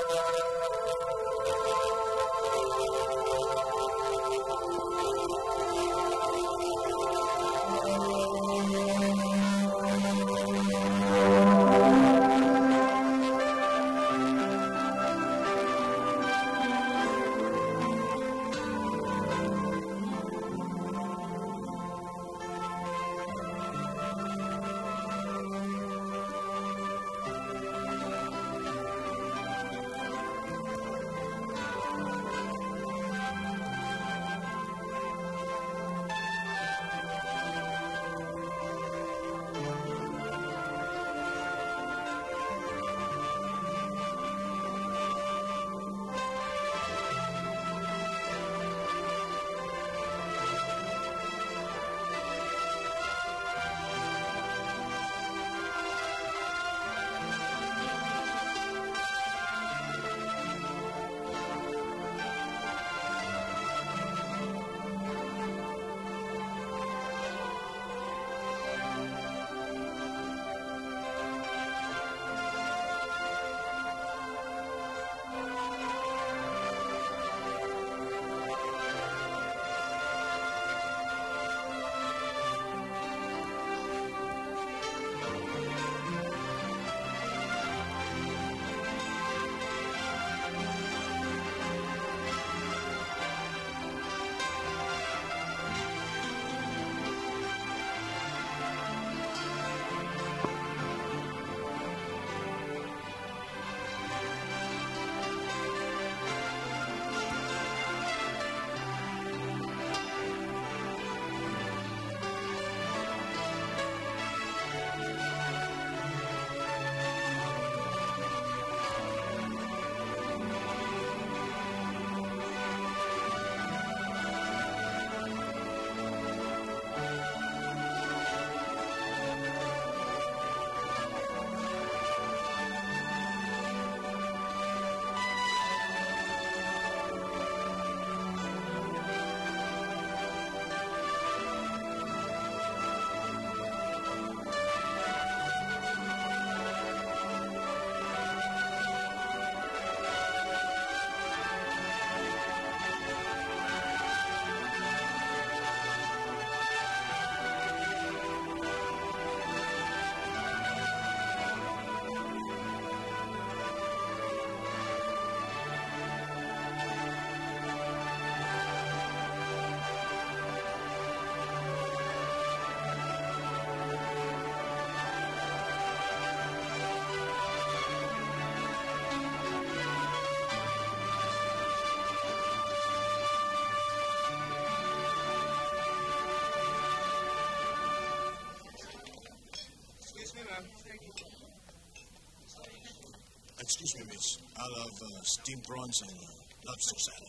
Excuse me, miss. I'll have steamed prawns and lobster salad.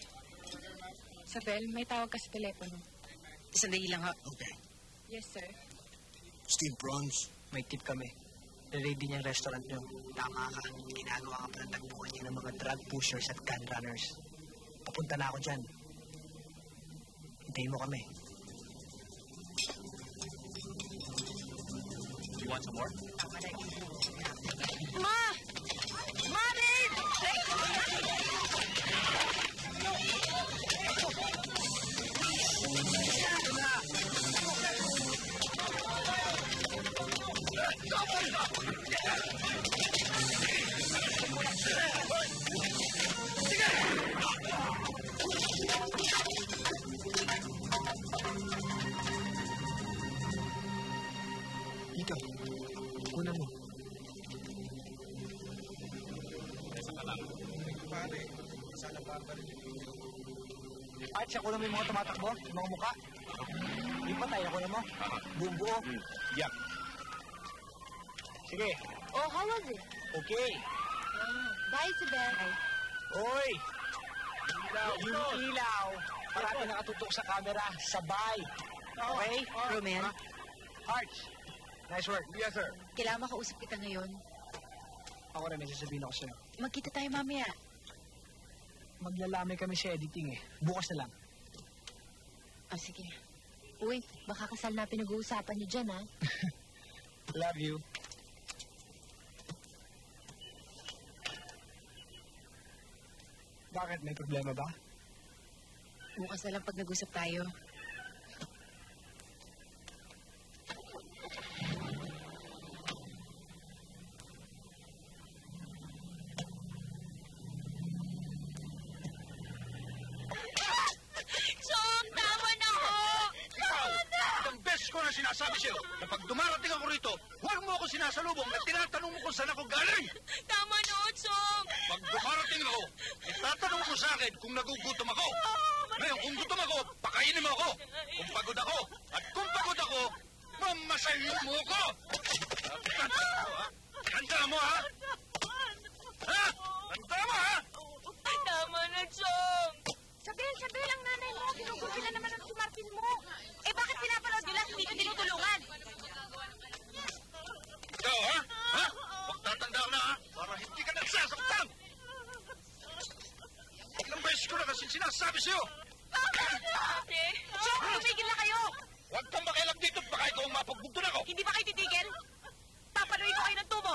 Sabel, may tawag ka sa telepono. Sandali lang, ha? Okay. Yes, sir. Steamed prawns? May tip kami. Ready niya yung restaurant niyo. Tama ka. Ginagawa ka pa ng tagpuan niya ng mga drug pushers at gun runners. Papunta na ako dyan. Hintayin mo kami. Do you want some more? Ma! Mami! Ikaw, kunan mo. At siya kunan mo yung mga tumatakbo, yung mga mukha. Yung patay, ako na mo. Buong buo. Yeah. Sige. Oh, how was it? Okay. Bye, Sabel. Oy! Yung ilaw, parati nakatutok sa camera, sabay. Okay? Romel, Arch, nice work. Yes, sir. kailangan makausap kita ngayon. Ako rin, may sasabihin ako sa'yo. Magkita tayo mamaya. Maglalamay kami sa editing eh. Bukas na lang. Ah, sige. Uy, baka kasal na pinag-uusapan niyo dyan, ha? Love you. Bakit? May problema ba? Bukas na lang pag nag-usap tayo. Chong, tama na ho! Ikaw! Ilang beses ko na sinasabi sa'yo na pag dumarating ako rito, huwag mo ako sinasalubong at tinatanong mo kung saan ako galing! Tama na ho, Chong! Pag dumarating ako, itatanong mo sa akin kung nagugutom ako. Ngayon, kung gutom ako, pakainin mo ako. Kung pagod ako, at kung pagod ako, mamasayo mo ako! Kanta mo, ha? Kanta mo, ha? Ha? Kanta mo, ha? Tama na, Chong! Sabihin ang nanay mo. Ginugupilan naman ang si Martin mo. Eh, bakit pinapanood nila hindi ko tinutulungan? Ikaw, ha? Ha? Magtatanda ka na, ha? Para hindi ka nagsasaktan! Ilang beses ko na kasi sinasabi sa'yo! Ate! Chong, tumigil na kayo! Huwag kang makialam dito baka ikaw ang mapagbugton ako! Hindi ba kayo titigil? Papanuin ko kayo ng tubo!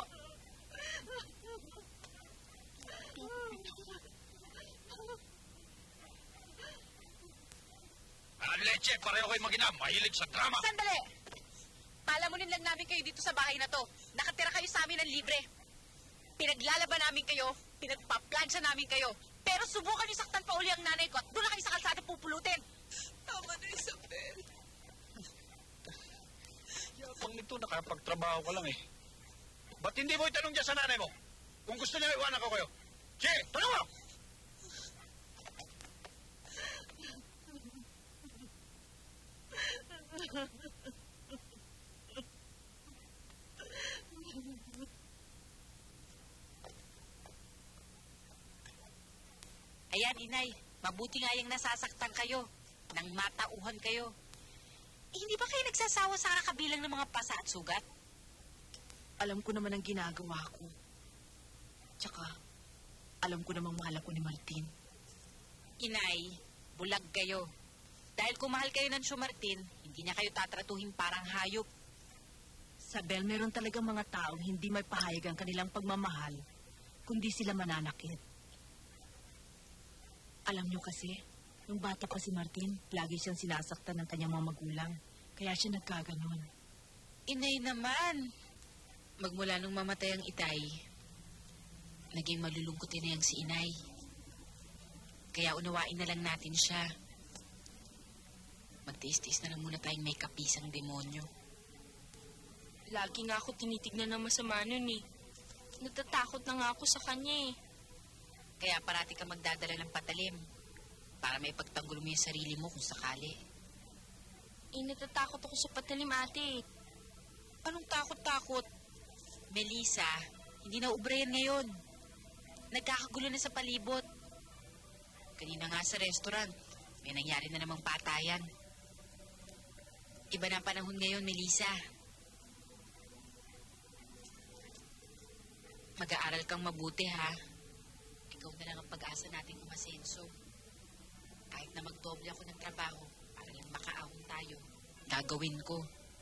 Leche, pareho kayo mag-ina. Mahilig sa drama. Sandali! Palamunin lang namin kayo dito sa bahay na to. Nakatira kayo sa amin ng libre. Pinaglalaban namin kayo, pinagpaplansya namin kayo. Pero subukan niyo saktan pa uli ang nanay ko at doon na kayo sa kalsada pupulutin. Tama na, Isabel. Yapang nito, nakapagtrabaho ka lang eh. Ba't hindi mo itanong dyan sa nanay mo? Kung gusto niya, iwanan ko kayo. Sige, tanong mo! Ayan, inay. Mabuti nga yung nasasaktan kayo. Nang matauhan kayo. Eh, hindi ba kayo nagsasawa sa kakabilang ng mga pasa at sugat? Alam ko naman ang ginagawa ko. Tsaka, alam ko namang mahal ako ni Martin. Inay, bulag kayo. Dahil kung mahal kayo ng Sio Martin, hindi niya kayo tatratuhin parang hayop. Sabel, meron talagang mga taong hindi may pahayag ang kanilang pagmamahal, kundi sila mananakit. Alam niyo kasi, nung bata pa si Martin, lagi siyang sinasaktan ng kanyang mga magulang. Kaya siya nagkaganon. Inay naman! Magmula nung mamatay ang itay, naging malulungkot na yang si inay. Kaya unawain na lang natin siya. Magtiis-tiis na lang muna tayong may kapisang demonyo. Lagi nga ako tinitignan ng masama nun eh. Natatakot na nga ako sa kanya eh. Kaya parati ka magdadala ng patalim para may pagtanggol mo yung sarili mo kung sakali. Eh, natatakot ako sa patalim, ate. Anong takot-takot? Melissa, hindi na ubra yan ngayon. Nagkakagulo na sa palibot. Kanina nga sa restaurant, may nangyari na namang patayan. Iba na ang panahon ngayon, Melissa. Mag-aaral kang mabuti, ha? Ikaw na lang ang pag-asa nating umasenso. Kahit na magdoble ako ng trabaho para lang makaahon tayo, gagawin ko.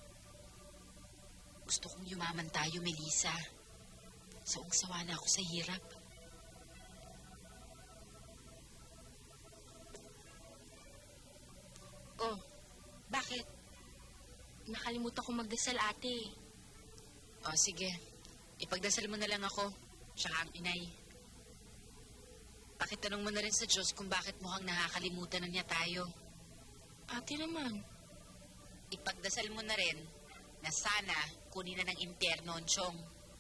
Gusto kong yumaman tayo, Melissa. Sawang-sawa na ako sa hirap. Oh, bakit? Nakalimutan ko magdasal, ate. O, sige. Ipagdasal mo na lang ako, tsaka ang inay. Pakitanong mo na rin sa Diyos kung bakit mukhang nakakalimutan na niya tayo. Ate naman. Ipagdasal mo na rin na sana kunin na ng impyerno ang Chong.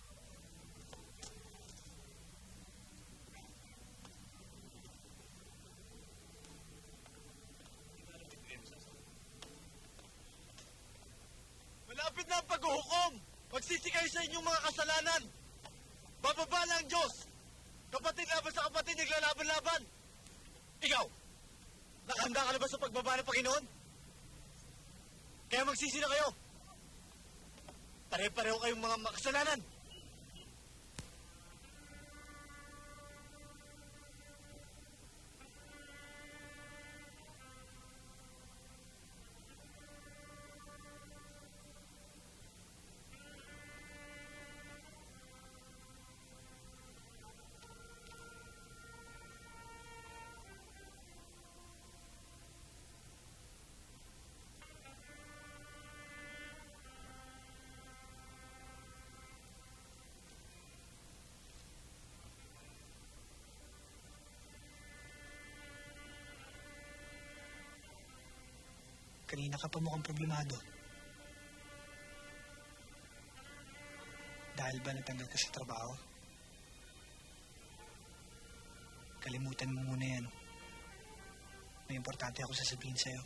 Malapit na ang paghuhukom. Magsisi kayo sa inyong mga kasalanan. Bababa na ang Diyos. Kapatid laban sa kapatid, naglalaban-laban. Ikaw, nakahanda ka na ba sa pagbaba ng Panginoon? Kaya magsisi na kayo. Pare-pareho kayong mga makasalanan. Kanina ka pa mukhang problemado. Dahil ba natanggal ka sa trabaho? Kalimutan mo muna yan. May importante ako sasabihin sa'yo.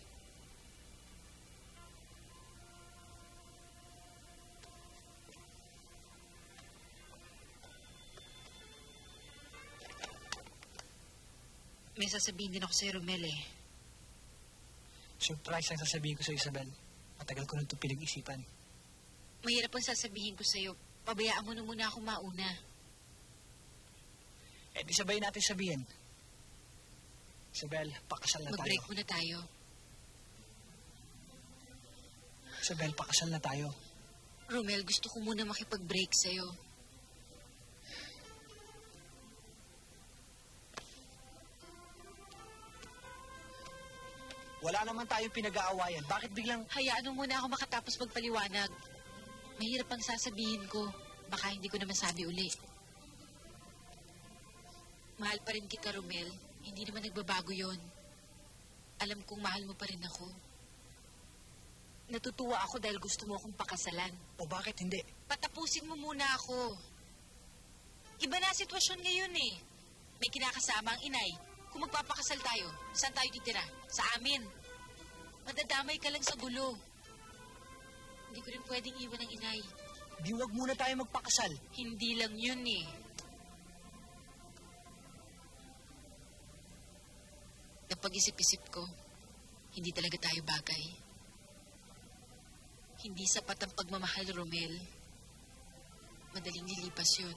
May sasabihin din ako sa'yo, Romel eh. Surprise ang sasabihin ko sa Isabel. Matagal ko na ito pinag-isipan. Mahirap ang sasabihin ko sa'yo. Pabayaan mo na muna ako mauna. Eh, di sabay natin sabihin. Isabel, pakasal na tayo. Mag-break muna tayo. Isabel, pakasal na tayo. Romel, gusto ko muna makipag-break sa'yo. Wala naman tayong pinag-aawayan. Bakit biglang... Hayaan mo muna ako makatapos magpaliwanag. Mahirap ang sasabihin ko. Baka hindi ko na masabi uli. Mahal pa rin kita, Romel. Hindi naman nagbabago yon. Alam kong mahal mo pa rin ako. Natutuwa ako dahil gusto mo akong pakasalan. O bakit hindi? Patapusin mo muna ako. Iba na ang sitwasyon ngayon eh. May kinakasama ang inay. Kung magpapakasal tayo, saan tayo titira? Sa amin. Madadamay ka lang sa gulo. Hindi ko rin pwedeng iwan ang inay. Di wag muna tayo magpakasal. Hindi lang yun eh. Napag-isip-isip ko, hindi talaga tayo bagay. Hindi sapat ang pagmamahal, Romel. Madaling nilipas yun.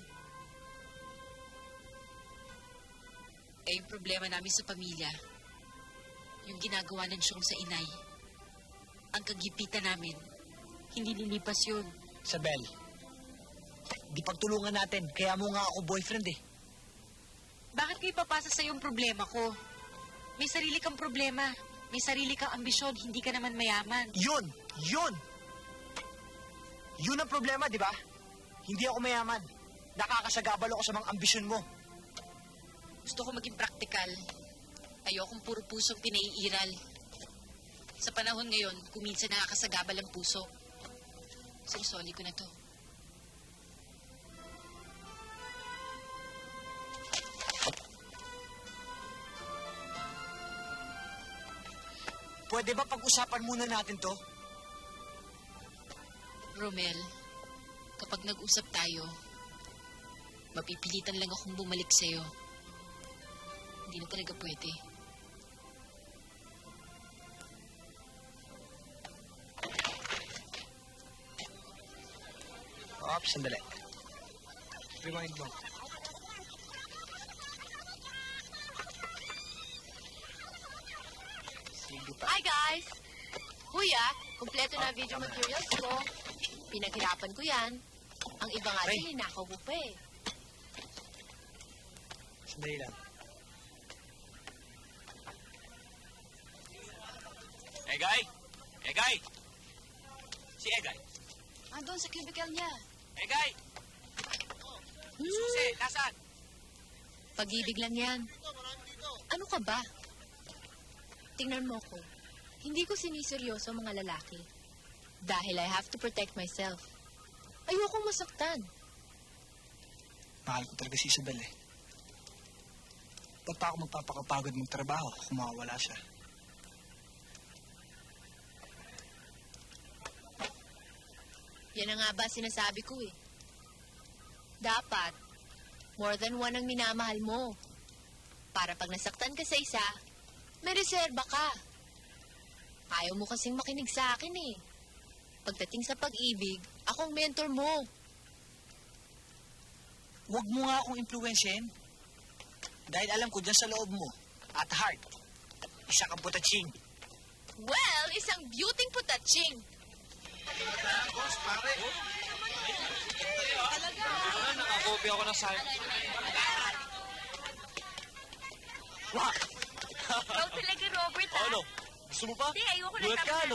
Eh, yung problema namin sa pamilya, yung ginagawa ng Siyong sa inay, ang kagipitan namin, hindi nilipas yun. Isabel, di pagtulungan natin. Kaya mo nga ako boyfriend eh. Bakit ko ipapasa sa yung problema ko? May sarili kang problema. May sarili kang ambisyon. Hindi ka naman mayaman. Yun! Yun! Yun ang problema, di ba? Hindi ako mayaman. Nakakasagabal ako sa mga ambisyon mo. Gusto ko maging praktikal. Ayokong puro pusong pinaiiral. Sa panahon ngayon, kung minsan nakakasagabal ang puso, sinisoli ko na to. Pwede ba pag-usapan muna natin to? Romel, kapag nag-usap tayo, mapipilitan lang akong bumalik sa'yo. Hindi na talaga pwede. Oops, sandali. Rewind mo. Sige pa. Hi guys! Kuya, kumpleto na video materials ko. Pinaghirapan ko yan. Ang iba nga Ay. din, hinakaw mo pa eh. Sandali lang. Egay! Egay! Si Egay! Andun sa cubicle niya. Egay! Susi, nasaan? Pag-ibig lang yan. Ano ka ba? Tingnan mo ko. Hindi ko siniseryoso ang mga lalaki. Dahil I have to protect myself. Ayokong masaktan. Mahal ko talaga si Isabel eh. Ba't pa ako magpapakapagod mong trabaho kung mawawala siya? Yan na nga ba sinasabi ko eh. Dapat, more than one ang minamahal mo. Para pag nasaktan ka sa isa, may reserba ka. Ayaw mo kasing makinig sa akin eh. Pagdating sa pag-ibig, akong mentor mo. Huwag mo nga akong impluwensyahin. Dahil alam ko dyan sa loob mo, at heart, isa kang putatsing. Well, isang beauty putaching. Boss, pare. Nakakopy ako ng site. Wah! Ikaw talaga, Robert, ha? Ano? Gusto mo pa? Hindi, ayoko na Bulat ka, naman. ano?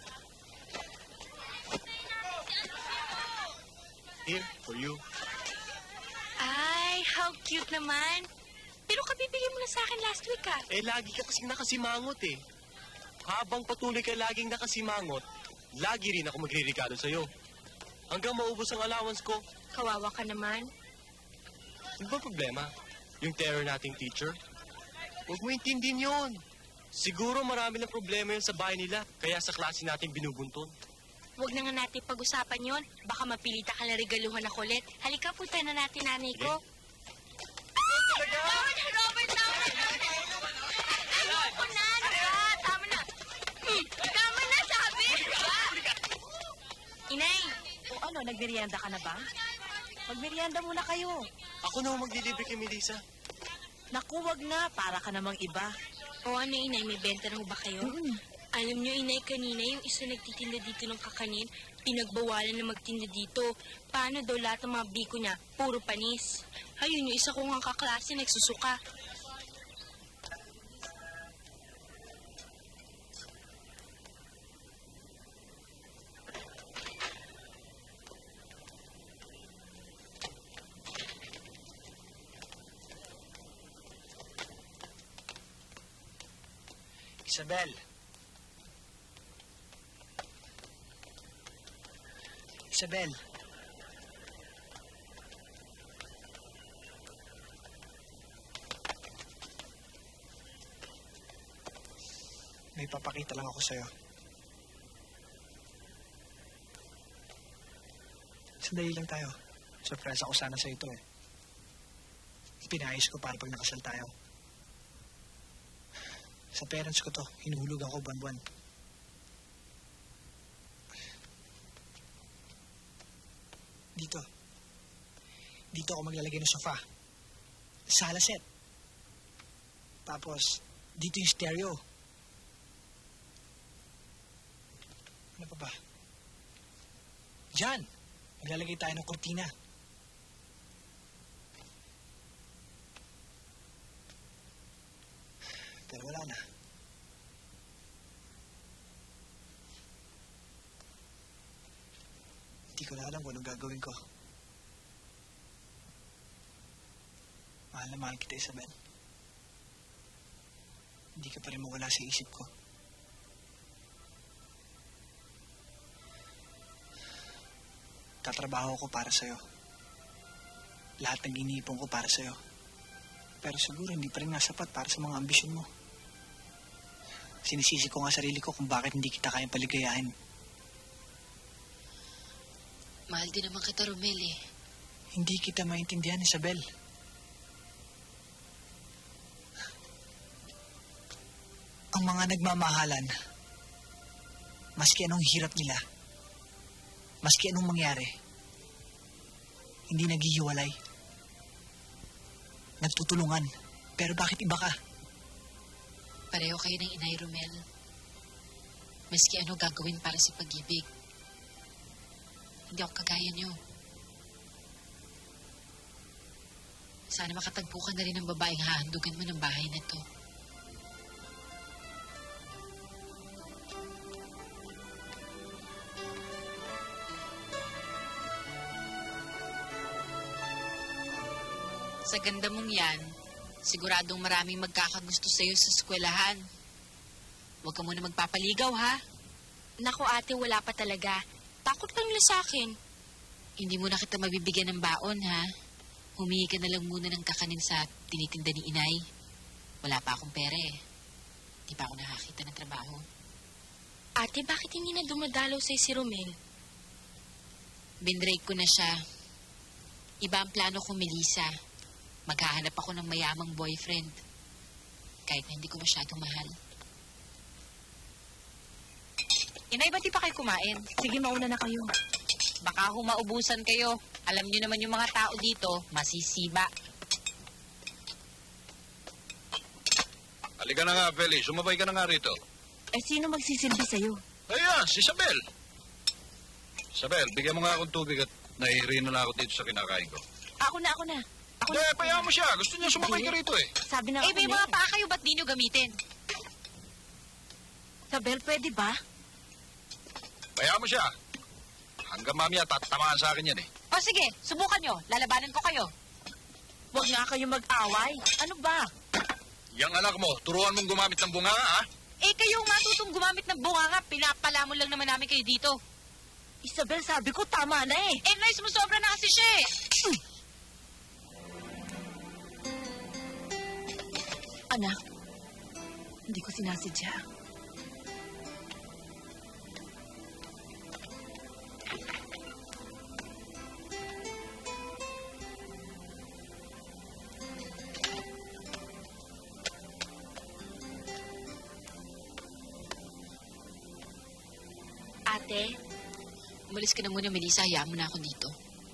Here, for you. Ay, how cute naman. Pero kabibigay mo na sa akin last week, ha? Eh, lagi ka kasing nakasimangot eh. habang patuloy ka laging nakasimangot, lagi rin ako magre-regalo sa'yo. Hanggang maubos ang allowance ko. Kawawa ka naman. Ano ba problema? Yung terror nating teacher? Huwag mo intindihin yun. Siguro marami ng problema yun sa bahay nila, kaya sa klase natin binubunton. Huwag na nga natin pag-usapan yon. Baka mapilita ka na regaluhan ako ulit. Halika, punta na natin nanay ko. Robert, tama na. Tama na, sabi. Inay. O ano, nagmerienda ka na ba? Magmerienda muna kayo. Ako na maglilibre kay Melissa. Naku, wag na. Para ka namang iba. O ano, Inay, may benta na ba kayo? Alam niyo, Inay, kanina yung isa nagtitinda dito ng kakanin, pinagbawalan na magtinda dito. Paano daw lahat ng mga biko niya? Puro panis. Ayun, yung isa kong kaklase nagsusuka. Isabel. Isabel. May papakita lang ako sa'yo. Sandali lang tayo. Surprise ako sana sa ito eh. Pinayos ko para pag nakasal tayo. Sa parents ko to, hinuhulog ako buwan-buwan. Dito. Dito ako maglalagay ng sofa. Sala set. Tapos, dito yung stereo. Ano pa ba? Diyan. Maglalagay tayo ng kortina. Pero wala na. Hindi ko na alam kung anong gagawin ko. Mahal na mahal kita, Isabel. Hindi ka pa rin mawala sa isip ko. Tatrabaho ko para sa'yo. Lahat ng iniipon ko para sa'yo. Pero siguro hindi pa rin nasapat para sa mga ambisyon mo. Sinisisi ko nga sarili ko kung bakit hindi kita kayang paligayahin. Mahal din naman kita, Romel eh. Hindi kita maintindihan, Isabel. Ang mga nagmamahalan, maski anong hirap nila, maski anong mangyari, hindi naghihiwalay. Nagtutulungan. Pero bakit iba ka? Pareho kayo ng inay, Romel. Maski ano gagawin para sa pag-ibig. Hindi ako kagaya niyo. Sana makatagpo ka na rin ng babaeng hahandugan mo ng bahay na to. Sa ganda mong yan, siguradong maraming magkakagusto sa'yo sa eskwelahan. Huwag ka muna magpapaligaw, ha? Naku, ate, wala pa talaga. Takot lang nila sa akin. Hindi mo na kita mabibigyan ng baon, ha? Humingi ka na lang muna ng kakanin sa tinitinda ni inay. Wala pa akong pera, eh. Di pa ako nakakita ng trabaho. Ate, bakit hindi na dumadalaw sa'yo si Romel? Binrake ko na siya. Iba ang plano ko, Melissa. Maghahanap ako ng mayamang boyfriend. Kahit na hindi ko masyadong mahal. Inay, ba't di pa kayo kumain? Sige, mauna na kayo. Baka humaubusan kayo. Alam niyo naman yung mga tao dito, masisiba. Halika na nga, Feli. Sumabay ka na nga rito. Eh, sino magsisilbi sa'yo? Ayan, si Isabel. Isabel, bigyan mo nga akong tubig at nahihirino na ako dito sa kinakain ko. Ako na. Hindi, payahan mo siya. Gusto niya sumabay ka rito eh. Sabi na ako may mga paa kayo, ba't di nyo gamitin? Sabel, pwede ba? Payahan mo siya. Hanggang mamaya, tatamaan sa akin yan eh. O sige, subukan nyo. Lalabanan ko kayo. Huwag nga kayo mag-away. Ano ba? Yang anak mo, turuan mong gumamit ng bunga, ha? Eh, kayong matutong gumamit ng bunganga, pinapalamon lang naman namin kayo dito. Isabel, sabi ko tama na eh. Eh, nice mo, sobra na kasi siya eh. Anak, hindi ko sinasadya. Ate, umalis ka na muna, Melissa. Hayaan mo na ako dito.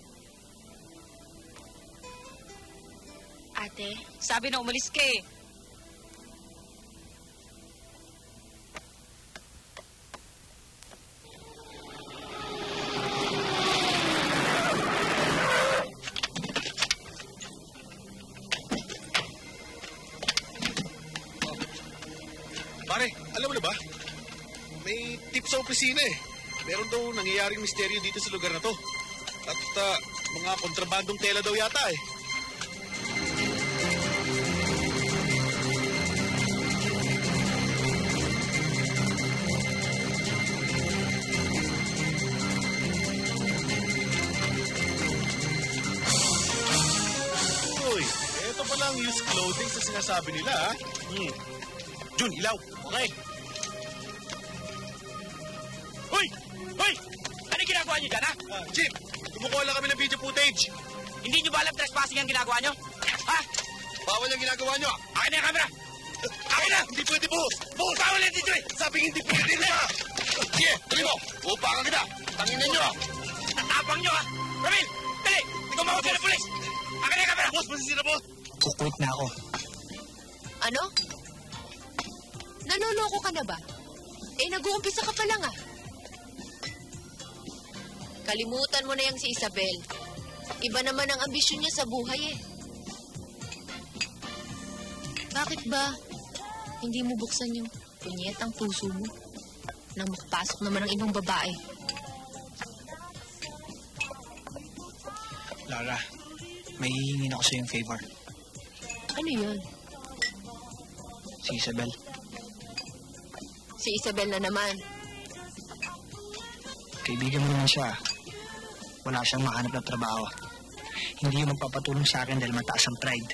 Ate, sabi na umalis ka eh. Pare, alam mo na ba? May tip sa opisina eh. Meron daw nangyayaring misteryo dito sa lugar na to. At mga kontrabandong tela daw yata eh. Uy, eto palang used clothing sa sinasabi nila ha. Jun, ilaw. Okay. Hoy! Hoy! Ano ginagawa niyo dyan, ha? Chief, kumukuha lang kami ng video footage. Hindi niyo ba alam trespassing ang ginagawa niyo? Ha? Bawal yung ginagawa nyo. Akin na yung camera! Akin na! Hindi pwede, boss. Boss! Bawal yan dito eh! Sabing hindi pwede na. Sige, tuloy mo. Upakan kita. Tanginan nyo. Tatapang niyo, ha? Ramil! Dali! Ikaw mawag ka ng pulis! Akin na yung camera! Boss, masisira, boss. Kukwit na ako. Ano? Nanuloko ka na ba? Eh, nag-uumpisa ka pa lang ah. Kalimutan mo na yung si Isabel. Iba naman ang ambisyon niya sa buhay eh. Bakit ba hindi mo buksan yung punyetang puso mo nang makapasok naman ang ibang babae? Lara, may hihingin ako sa yung favor. Ano yun? Si Isabel. Si Isabel na naman. Kaibigan mo naman siya. Wala siyang mahanap na trabaho. Hindi yung magpapatulong sa akin dahil mataas ang pride.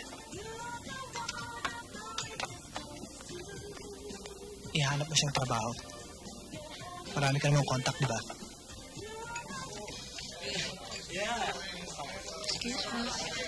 Ihanap mo siyang trabaho. Marami ka namang contact, di ba? Excuse me.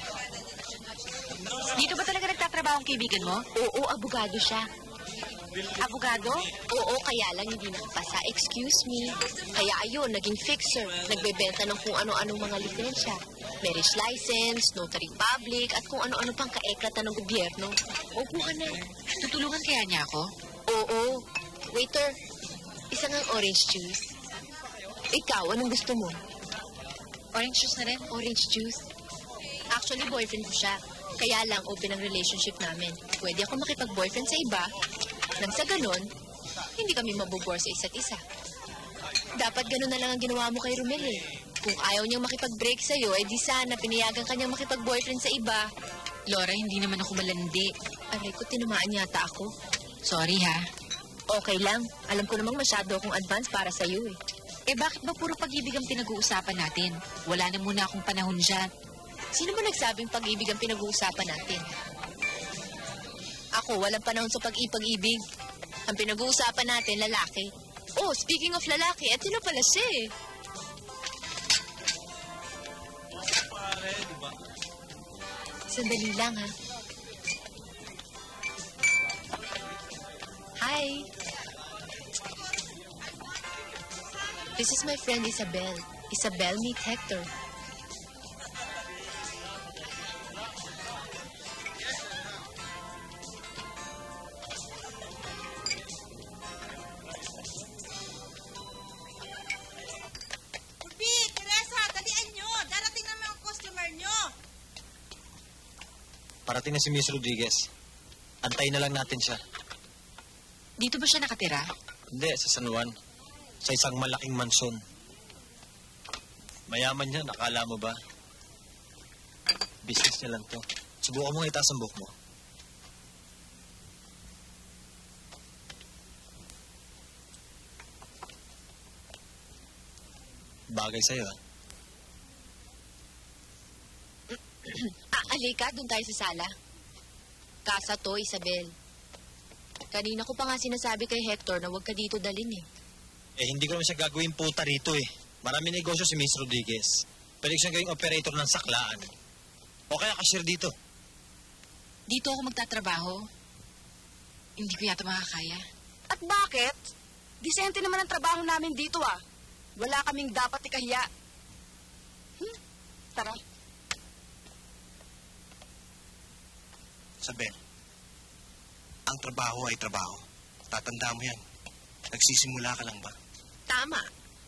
Dito ba talaga nagtatrabaho ang kaibigan mo? Oo, abogado siya. Abogado? Oo, kaya lang hindi nakapasa. Excuse me. Kaya ayun, naging fixer. Nagbebenta ng kung ano-anong mga lisensya. Marriage license, notary public, at kung ano-ano pang kaeklatan ng gobyerno. Opo ka na. Tutulungan kaya niya ako? Oo. Waiter, isang ang orange juice. Ikaw, anong gusto mo? Orange juice na rin? Orange juice. Actually, boyfriend ko siya. Kaya lang, open ang relationship namin. Pwede ako makipag-boyfriend sa iba. Nang sa ganon, hindi kami mabubore sa isa't isa. Dapat ganon na lang ang ginawa mo kay Romel eh. Kung ayaw niyang makipag-break sa'yo, eh di sana pinayagan ka niyang makipag-boyfriend sa iba. Laura, hindi naman ako malandi. Aray ko, tinamaan yata ako. Sorry ha. Okay lang. Alam ko namang masyado akong advance para sa'yo eh. Eh bakit ba puro pag-ibig ang pinag-uusapan natin? Wala na muna akong panahon dyan. Sino ba nagsabing pag-ibig ang pinag-uusapan natin? Ako, walang panahon sa pag-ibig. Ang pinag-uusapan natin, lalaki. Oh, speaking of lalaki, eto na pala siya eh. Sandali lang ha. Hi. This is my friend Isabel. Isabel, meet Hector. Parating na si Miss Rodriguez. Antayin na lang natin siya. Dito ba siya nakatira? Hindi, sa San Juan. Sa isang malaking mansyon. Mayaman niya, nakala mo ba? Business niya lang to. Subukan mo itaas ang buhok mo. bagay sa'yo, ah. Alika, doon tayo sa sala. Kasa to, Isabel. Kanina ko pa nga sinasabi kay Hector na huwag ka dito dalhin eh. Eh, hindi ko naman siya gagawin puta rito eh. Marami negosyo si Miss Rodriguez. Pwede siyang gawing operator ng saklaan. O kaya cashier dito. Dito ako magtatrabaho. Hindi ko yata makakaya. At bakit? Disente naman ang trabaho namin dito ah. Wala kaming dapat ikahiya. Tara. Isabel, ang trabaho ay trabaho. Tatanda mo yan. Nagsisimula ka lang ba? Tama.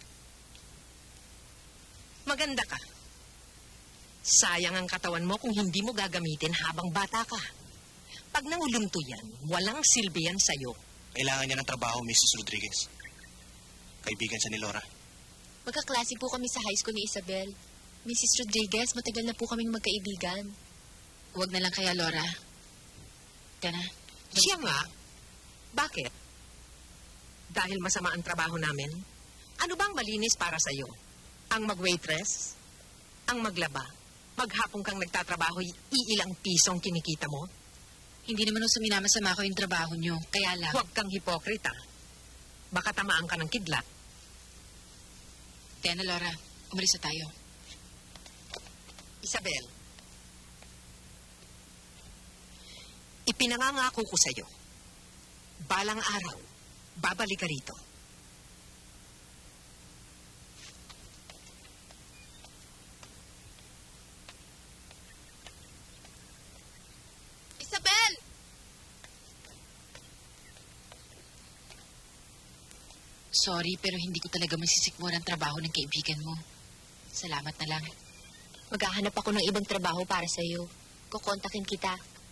Maganda ka. Sayang ang katawan mo kung hindi mo gagamitin habang bata ka. Pag nangulunto yan, walang silbi yan sa'yo. Kailangan niya ng trabaho, Mrs. Rodriguez. Kaibigan siya ni Laura. Magkaklase po kami sa high school ni Isabel. Mrs. Rodriguez, matagal na po kaming magkaibigan. Huwag na lang kaya, Laura. Kana. Siya nga. Bakit? Dahil masama ang trabaho namin? Ano bang malinis para sa'yo? Ang mag-waitress? Ang maglaba? Maghapon kang nagtatrabaho, iilang pisong kinikita mo? Hindi naman ako suminamasama ko yung trabaho nyo. Kaya lang. Huwag kang hipokrita. Baka tamaan ka ng kidlat. Kaya na, Laura. Umalis na tayo. Isabel, ipinangangako ko sa'yo. Balang araw, babalik ka rito. Isabel! Sorry, pero hindi ko talaga masisikmura ang trabaho ng kaibigan mo. Salamat na lang. Maghahanap ako ng ibang trabaho para sa'yo. Kukontakin kita.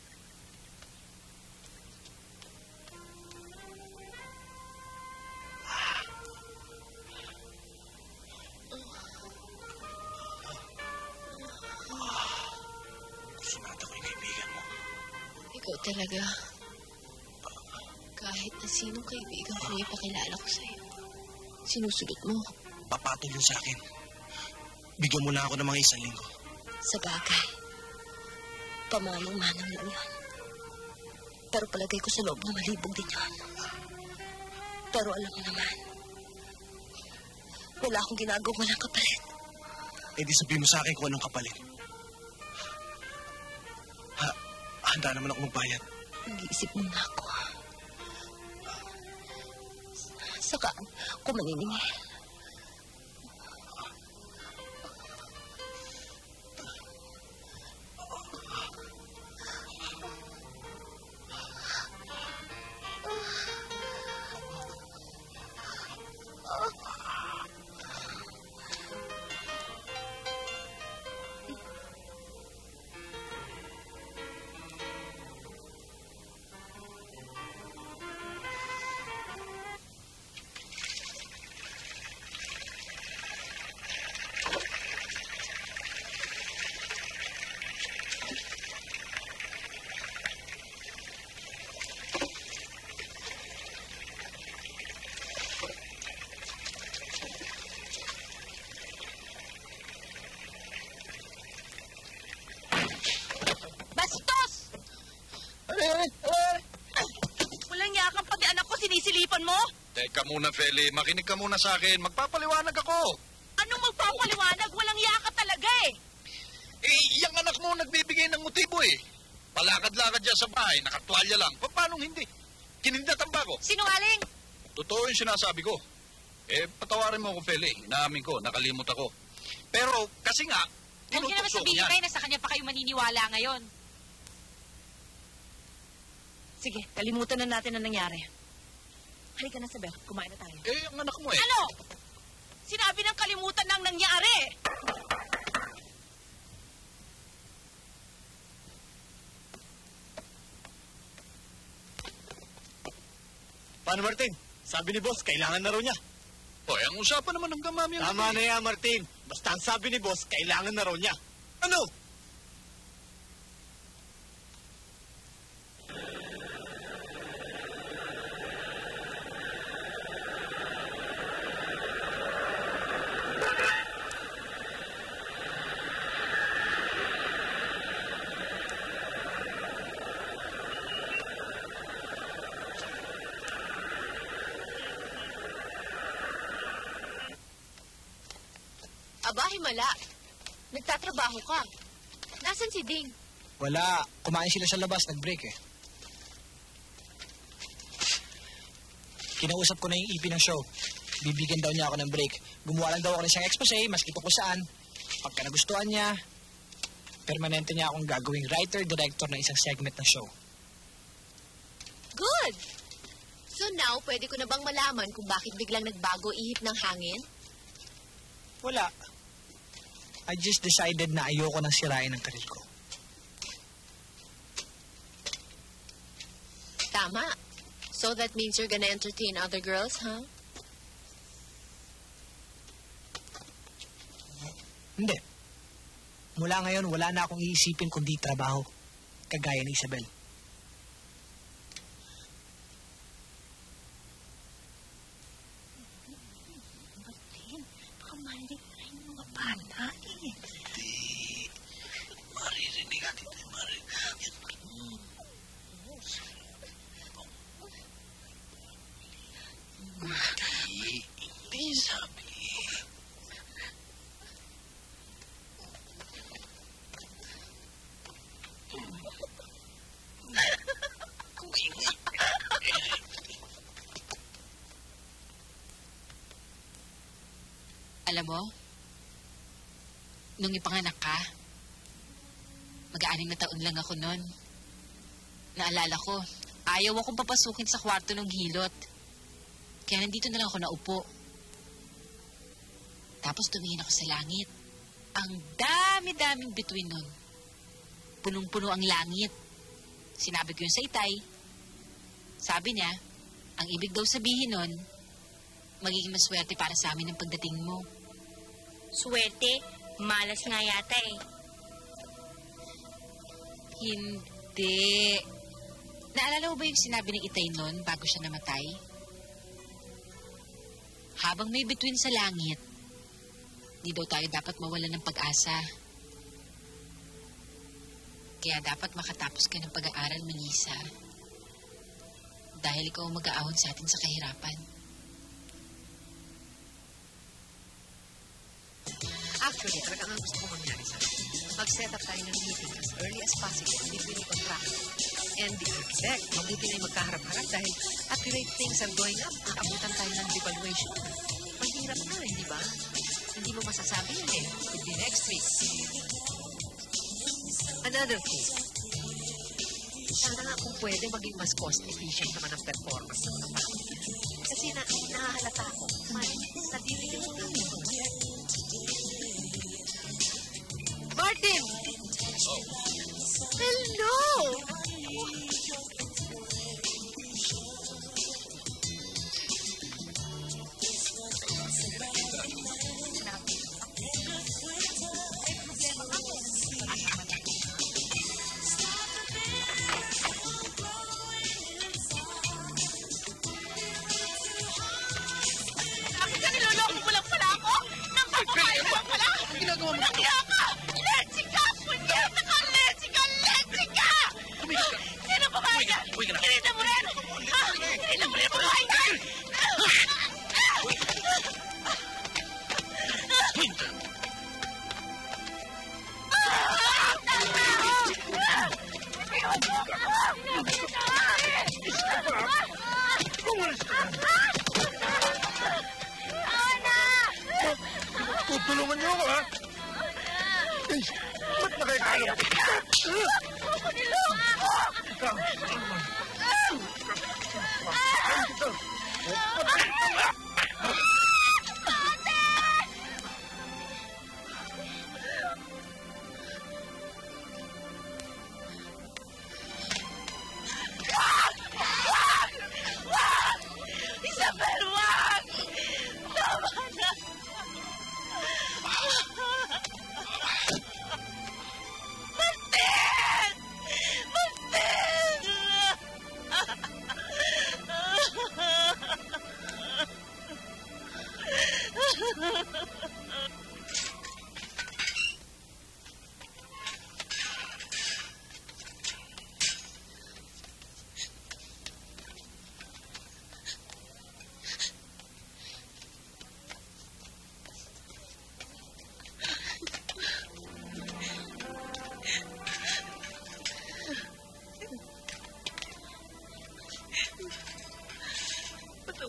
Sinata ko yung kaibigan mo. Ikaw talaga. Kahit na sinong kaibigan ko ipakilala ko sa'yo. Sinusulot mo. Papatol yun sa akin. Bigyan mo na ako ng mga 1 linggo. Sa bagay. Pamanang-manang lang yan. Pero palagay ko sa loob ng malibog din yan. Pero alam mo naman, wala akong ginagawa ng kapalit. Eh di sabihin mo sa akin kung anong kapalit. Handa naman ako magbayad. Nag-iisip muna ako. Saka, kung maniningil. Walang yakang pati anak ko sinisilipan mo? Teka muna, Feli. Makinig ka muna sa akin. Magpapaliwanag ako. Anong magpapaliwanag? Walang yaka talaga eh. Eh, yung anak mo nagbibigay ng motibo eh. Palakad-lakad dyan sa bahay, nakatwalya lang. Paano hindi? Kinindatan ba ako? Sinungaling! Totoo yung sinasabi ko. Eh, patawarin mo ako, Feli. Inaamin ko, nakalimot ako. Pero, kasi nga, Huwag niyo naman tinutokso ko sabihin yan. kayo na sa kanya pa kayo maniniwala ngayon. Sige, kalimutan na natin ang nangyari. Halika na, Sabel. Kumain na tayo. Eh, ang anak mo eh. Ano? Sinabi ng kalimutan ng nangyari. Paano, Martin? Sabi ni boss, kailangan na raw niya. O, ang usapan naman ng gamami. Tama na yan, Martin. Basta ang sabi ni boss, kailangan na raw niya. Ano? ba, Himala? Nagtatrabaho ka. Nasaan si Ding? Wala. Kumain sila sa labas. Nag-break eh. Kinausap ko na yung EP ng show. Bibigyan daw niya ako ng break. Gumawa lang daw ako ng isang expose, maski pa kung saan. Pagka nagustuhan niya, permanente niya akong gagawing writer-director ng isang segment ng show. Good! So now, pwede ko na bang malaman kung bakit biglang nagbago ihip ng hangin? Wala. I just decided na ayoko nang sirain ang karir ko. Tama. So that means you're gonna entertain other girls, huh? Hindi. Mula ngayon, wala na akong iisipin kundi trabaho. Kagaya ni Isabel. Baka marinig na rin yung mga bata eh. Hindi. Maririnig natin. Hindi sabi. Alam mo, nung ipanganak ka, mag-aaning na taon lang ako nun. Naalala ko, ayaw akong papasukin sa kwarto ng hilot. Kaya nandito na lang ako naupo. Tapos tumingin ako sa langit. Ang dami-daming bituin nun. Punong-puno ang langit. Sinabi ko yun sa itay. Sabi niya, ang ibig daw sabihin nun, magiging maswerte para sa amin ang pagdating mo. Swerte? Malas nga yata eh. Hindi. Naalala mo ba yung sinabi ng itay nun bago siya namatay? Habang may bituin sa langit, di daw tayo dapat mawalan ng pag-asa. Kaya dapat makatapos ka ng pag-aaral, Melissa. Dahil ikaw ang mag-aahon sa atin sa kahirapan. Actually, talagang ang gusto ko mangyari sa akin. Mag-set up tayo ng meeting as early as possible between the contractor and the architect. Mabuti na yung magkaharap-harap dahil at the rate things are going up, nakabutan tayo ng devaluation. Mahirap na, hindi ba? Hindi mo masasabi yan eh. Could be next week. Another thing. Sana nga kung pwede maging mas cost-efficient naman ang performance ng kapal. Kasi nahahalata ako. Sa diligence ko lang yun. Martin! Oh. Hello! Bakit ka niloloko mo lang pala ako? Nang papakain mo pala? Anong ginagawa mo? Nakiya ka! Letsika! Punyeta ka! Letsika! Letsika! Sino pakain ka? Kinita mo rin! Ha? Kinita mo rin pakain ka! Tutulungan niyo ako, ha? Ba't nakikalo? Isabel, wag! Tama na!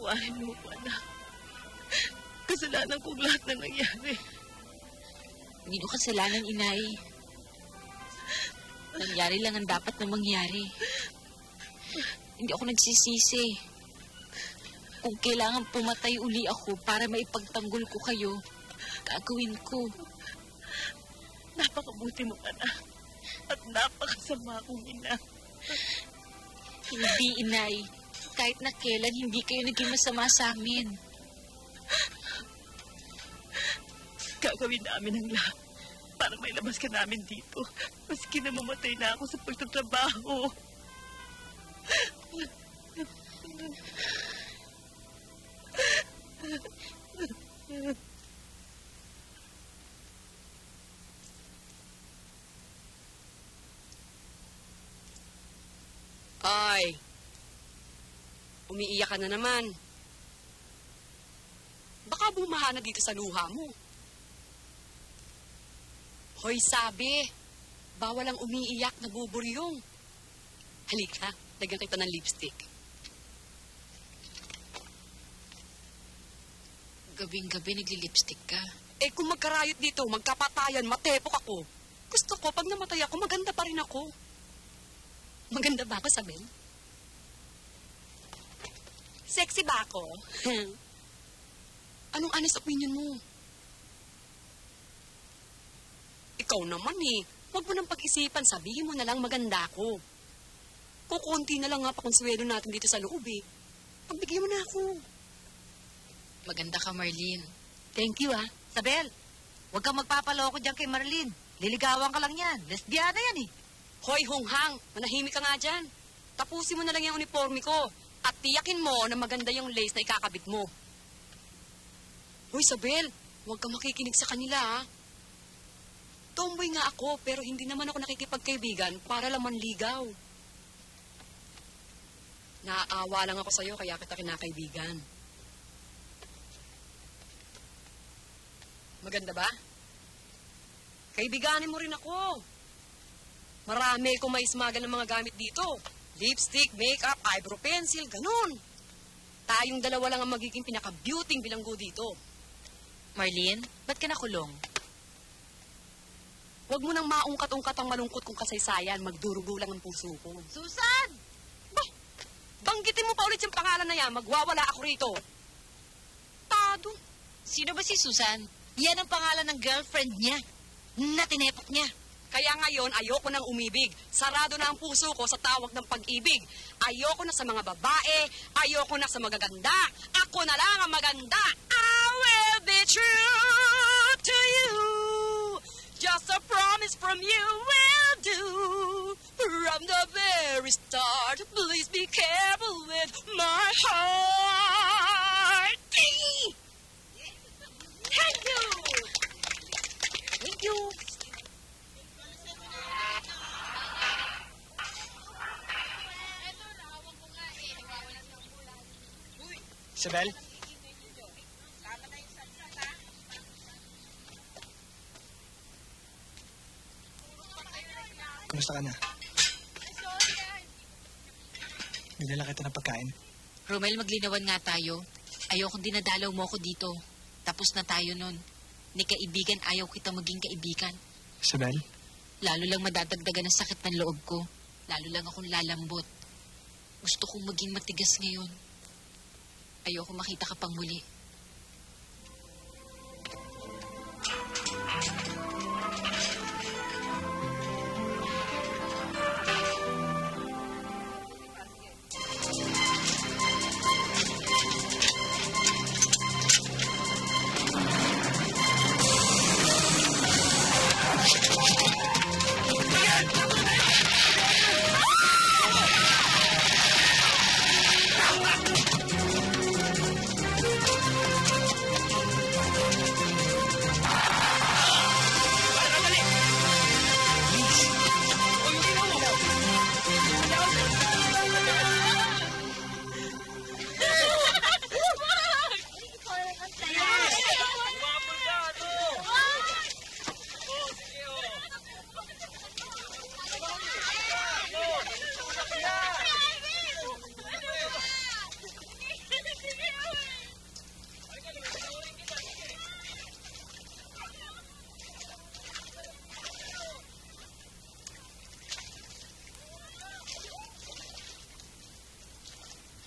patawarin mo ko, anak. Kasalanan kong lahat na nangyari. Hindi ko kasalanan, inay. Nangyari lang ang dapat na mangyari. Hindi ako nagsisisi. Kung kailangan pumatay uli ako para maipagtanggol ko kayo, gagawin ko. Napakabuti mo, anak. At napakasama kong ina. Hindi, inay. Kahit na kailan, hindi kayo naging masama sa amin. Gagawin namin ang lahat para mailabas ka namin dito. Maski na mamatay na ako sa pagtatrabaho. Ay, umiiyak ka na naman. Baka bumaha na dito sa luha mo. Hoy, sabi, bawal ang umiiyak, nabuburyong. Halika, lagyan kita ng lipstick. Gabing-gabi nagli-lipstick ka. Eh, kung magkarayot dito, magkapatayan, matepok ako. Gusto ko, pag namatay ako, maganda pa rin ako. Maganda ba ako, Sabel? Sexy ba ako? Anong honest opinion mo? Ikaw naman eh. Huwag mo nang pag-isipan, sabihin mo na lang maganda ako. Kukunti na lang nga pakonsuelo natin dito sa loob eh. Pagbigyan mo na ako. Maganda ka, Marlene. Thank you, ah. Sabel, huwag kang magpapaloko dyan kay Marlene. Liligawan ka lang yan. Lesbiana yan eh. Hoy, Honghang, manahimik ka nga dyan. Tapusin mo na lang yung uniforme ko at tiyakin mo na maganda yung lace na ikakabit mo. Hoy, Sabel, huwag kang makikinig sa kanila, ha? Tomboy nga ako, pero hindi naman ako nakikipagkaibigan para lang manligaw. Naaawa lang ako sa'yo, kaya kita kinakaibigan. Maganda ba? Kaibiganin mo rin ako. Marami kong maismagan ng mga gamit dito. Lipstick, makeup, eyebrow pencil, ganun. Tayong dalawa lang ang magiging pinaka-beauting bilanggo dito. Marlene, ba't ka nakulong? Huwag mo nang maungkat-ungkat ang malungkot kong kasaysayan. Magdurugo lang ang puso ko. Susan! Bah, banggitin mo pa ulit yung pangalan na yan. Magwawala ako rito. Tado. Sino ba si Susan? Yan ang pangalan ng girlfriend niya na tinepok niya. Kaya ngayon, ayoko nang umibig. Sarado na ang puso ko sa tawag ng pag-ibig. Ayoko na sa mga babae. Ayoko na sa magaganda. Ako na lang ang maganda. I will be true to you. Just a promise from you will do. From the very start, please be careful with my heart. Thank you. Thank you. Isabel? Kumusta ka na? Dinala kita ng pagkain. Romel, maglinawan nga tayo. Ayokong dinadalaw mo ako dito. Tapos na tayo nun. Ni kaibigan, ayaw kita maging kaibigan. Isabel? Lalo lang madadagdagan ang sakit ng loob ko. Lalo lang akong lalambot. Gusto kong maging matigas ngayon. Ayoko makita ka pang muli.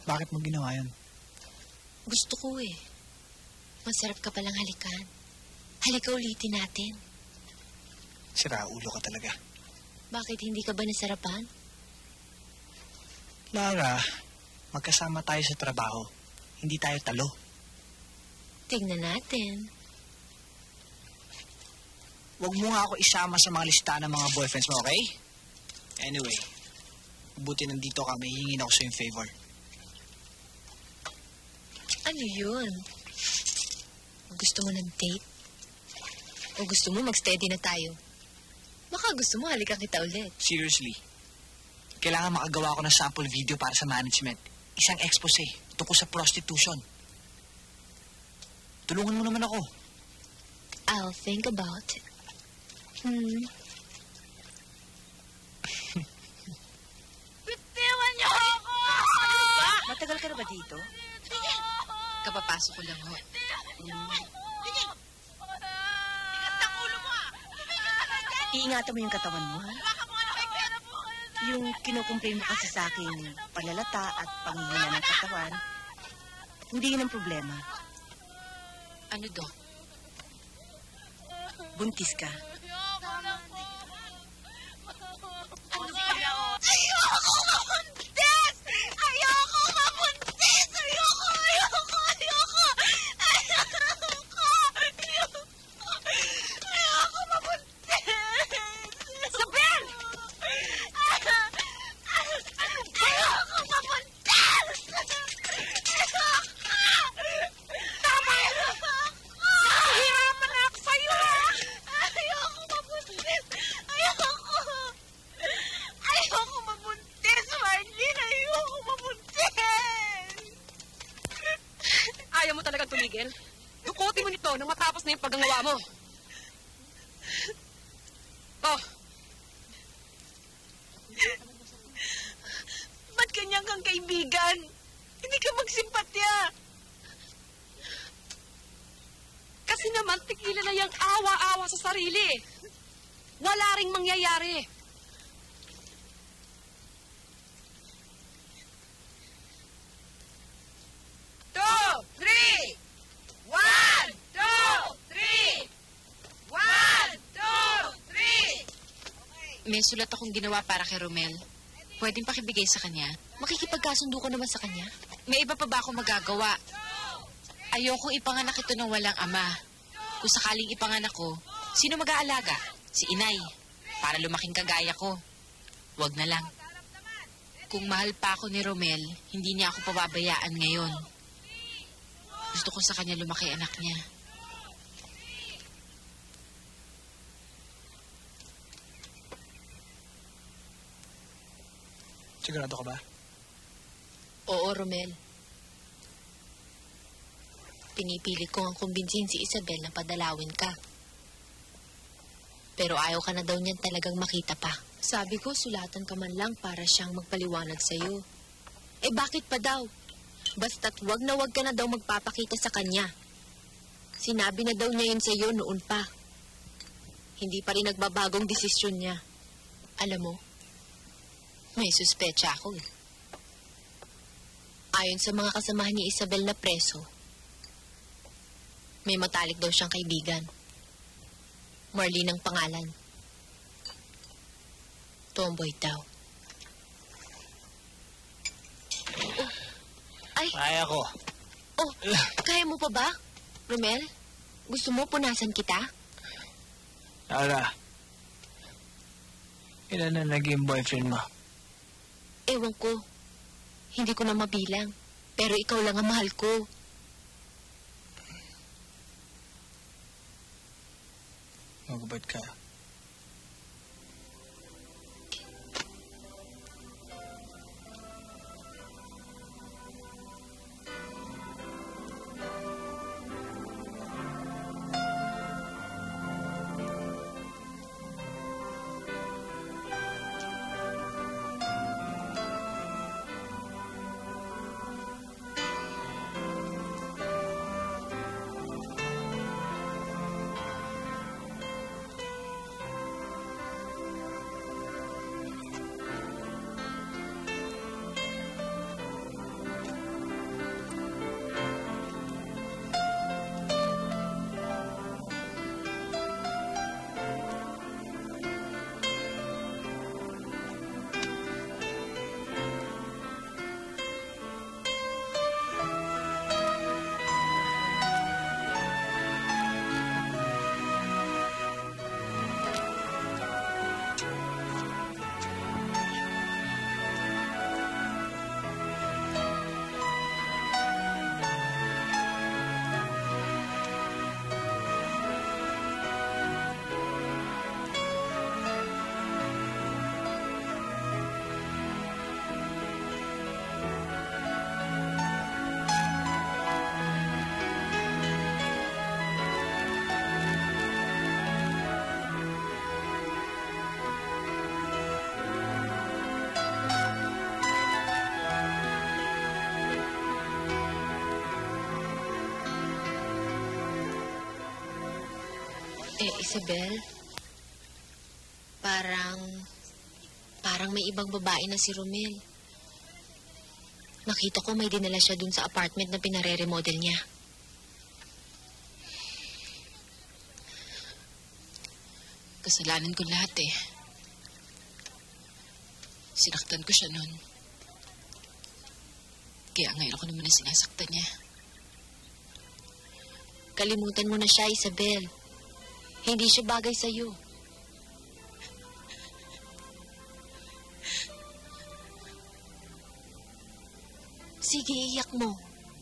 Bakit mo ginawa yun? Gusto ko eh. Masarap ka palang halikan. Halika ulitin natin. Sira ulo ka talaga. Bakit hindi ka ba nasarapan? Lara, magkasama tayo sa trabaho. Hindi tayo talo. Tingnan natin. Huwag mo nga ako isama sa mga listahan ng mga boyfriends mo, okay? Anyway, buti nandito ka, may hingin ako sa yung favor. Ano yun? Gusto mo ng date? O gusto mo mag-steady na tayo? Baka gusto mo halikan kita ulit. Seriously, kailangan makagawa ko ng sample video para sa management. Isang expose tungkol sa prostitution. Tulungan mo naman ako. I'll think about it. Bitiwan niyo ako! Matagal ka na ba dito? Kapapasok ko lang ho. Iingatan mo yung katawan mo, ha? Yung kinukomplain mo kasi sa akin, palalata at panghihina ng katawan, hindi yun ang problema. Ano, Dok? Buntis ka. Ayoko mabuntis! Ayoko mabuntis! Ayoko! Ayoko mabuntis! Isabel! Ayoko mabuntis! Tama yun! Nahihirapan na ako sa'yo! Ayoko mabuntis! Ayoko mabuntis, Marlene! Ayoko mabuntis! Ayaw mo talagang tumigil? Dukutin mo nito nang matapos na yung paggangawa mo. Oh, Ba't ganyan kang kaibigan? Hindi ka magsimpatya. kasi naman tigilan na yung awa-awa sa sarili. Wala ring mangyayari. May sulat akong ginawa para kay Romel. Pwedeng pakibigay sa kanya? Makikipagkasundo ka naman sa kanya? May iba pa ba ako magagawa? Ayokong ipanganak ito ng walang ama. Kung sakaling ipanganak ko, sino mag-aalaga? Si inay. Para lumaking kagaya ko. Wag na lang. Kung mahal pa ako ni Romel, hindi niya ako pababayaan ngayon. Gusto ko sa kanya lumaki anak niya. Sigurado ka ba? Oo, Romel. Pinipilit ko ang kumbinsin si Isabel na padalawin ka. Pero ayaw ka na daw niyan talagang makita pa. Sabi ko, sulatan ka man lang para siyang magpaliwanag sa'yo. Eh bakit pa daw? Basta't wag ka na daw magpapakita sa kanya. Sinabi na daw niya yun sa'yo noon pa. Hindi pa rin nagbabagong desisyon niya. Alam mo, may suspecha ako eh. Ayon sa mga kasamahan ni Isabel na preso, may matalik daw siyang kaibigan. Marlene ang pangalan. Tomboy daw. Oh, ay, Kaya ko. oh, kaya mo pa ba, Romel? Gusto mo punasan kita? Lara, ilan na naging boyfriend mo? Ewan ko. Hindi ko na mabilang. Pero ikaw lang ang mahal ko. Magubad ka. Isabel, parang may ibang babae na si Romel. Nakita ko may dinala siya dun sa apartment na pinare-remodel niya. Kasalanan ko lahat eh. Sinaktan ko siya noon. Kaya ngayon ako naman na sinasaktan niya. Kalimutan mo na siya, Isabel. Hindi siya bagay sa'yo. Sige, iyak mo.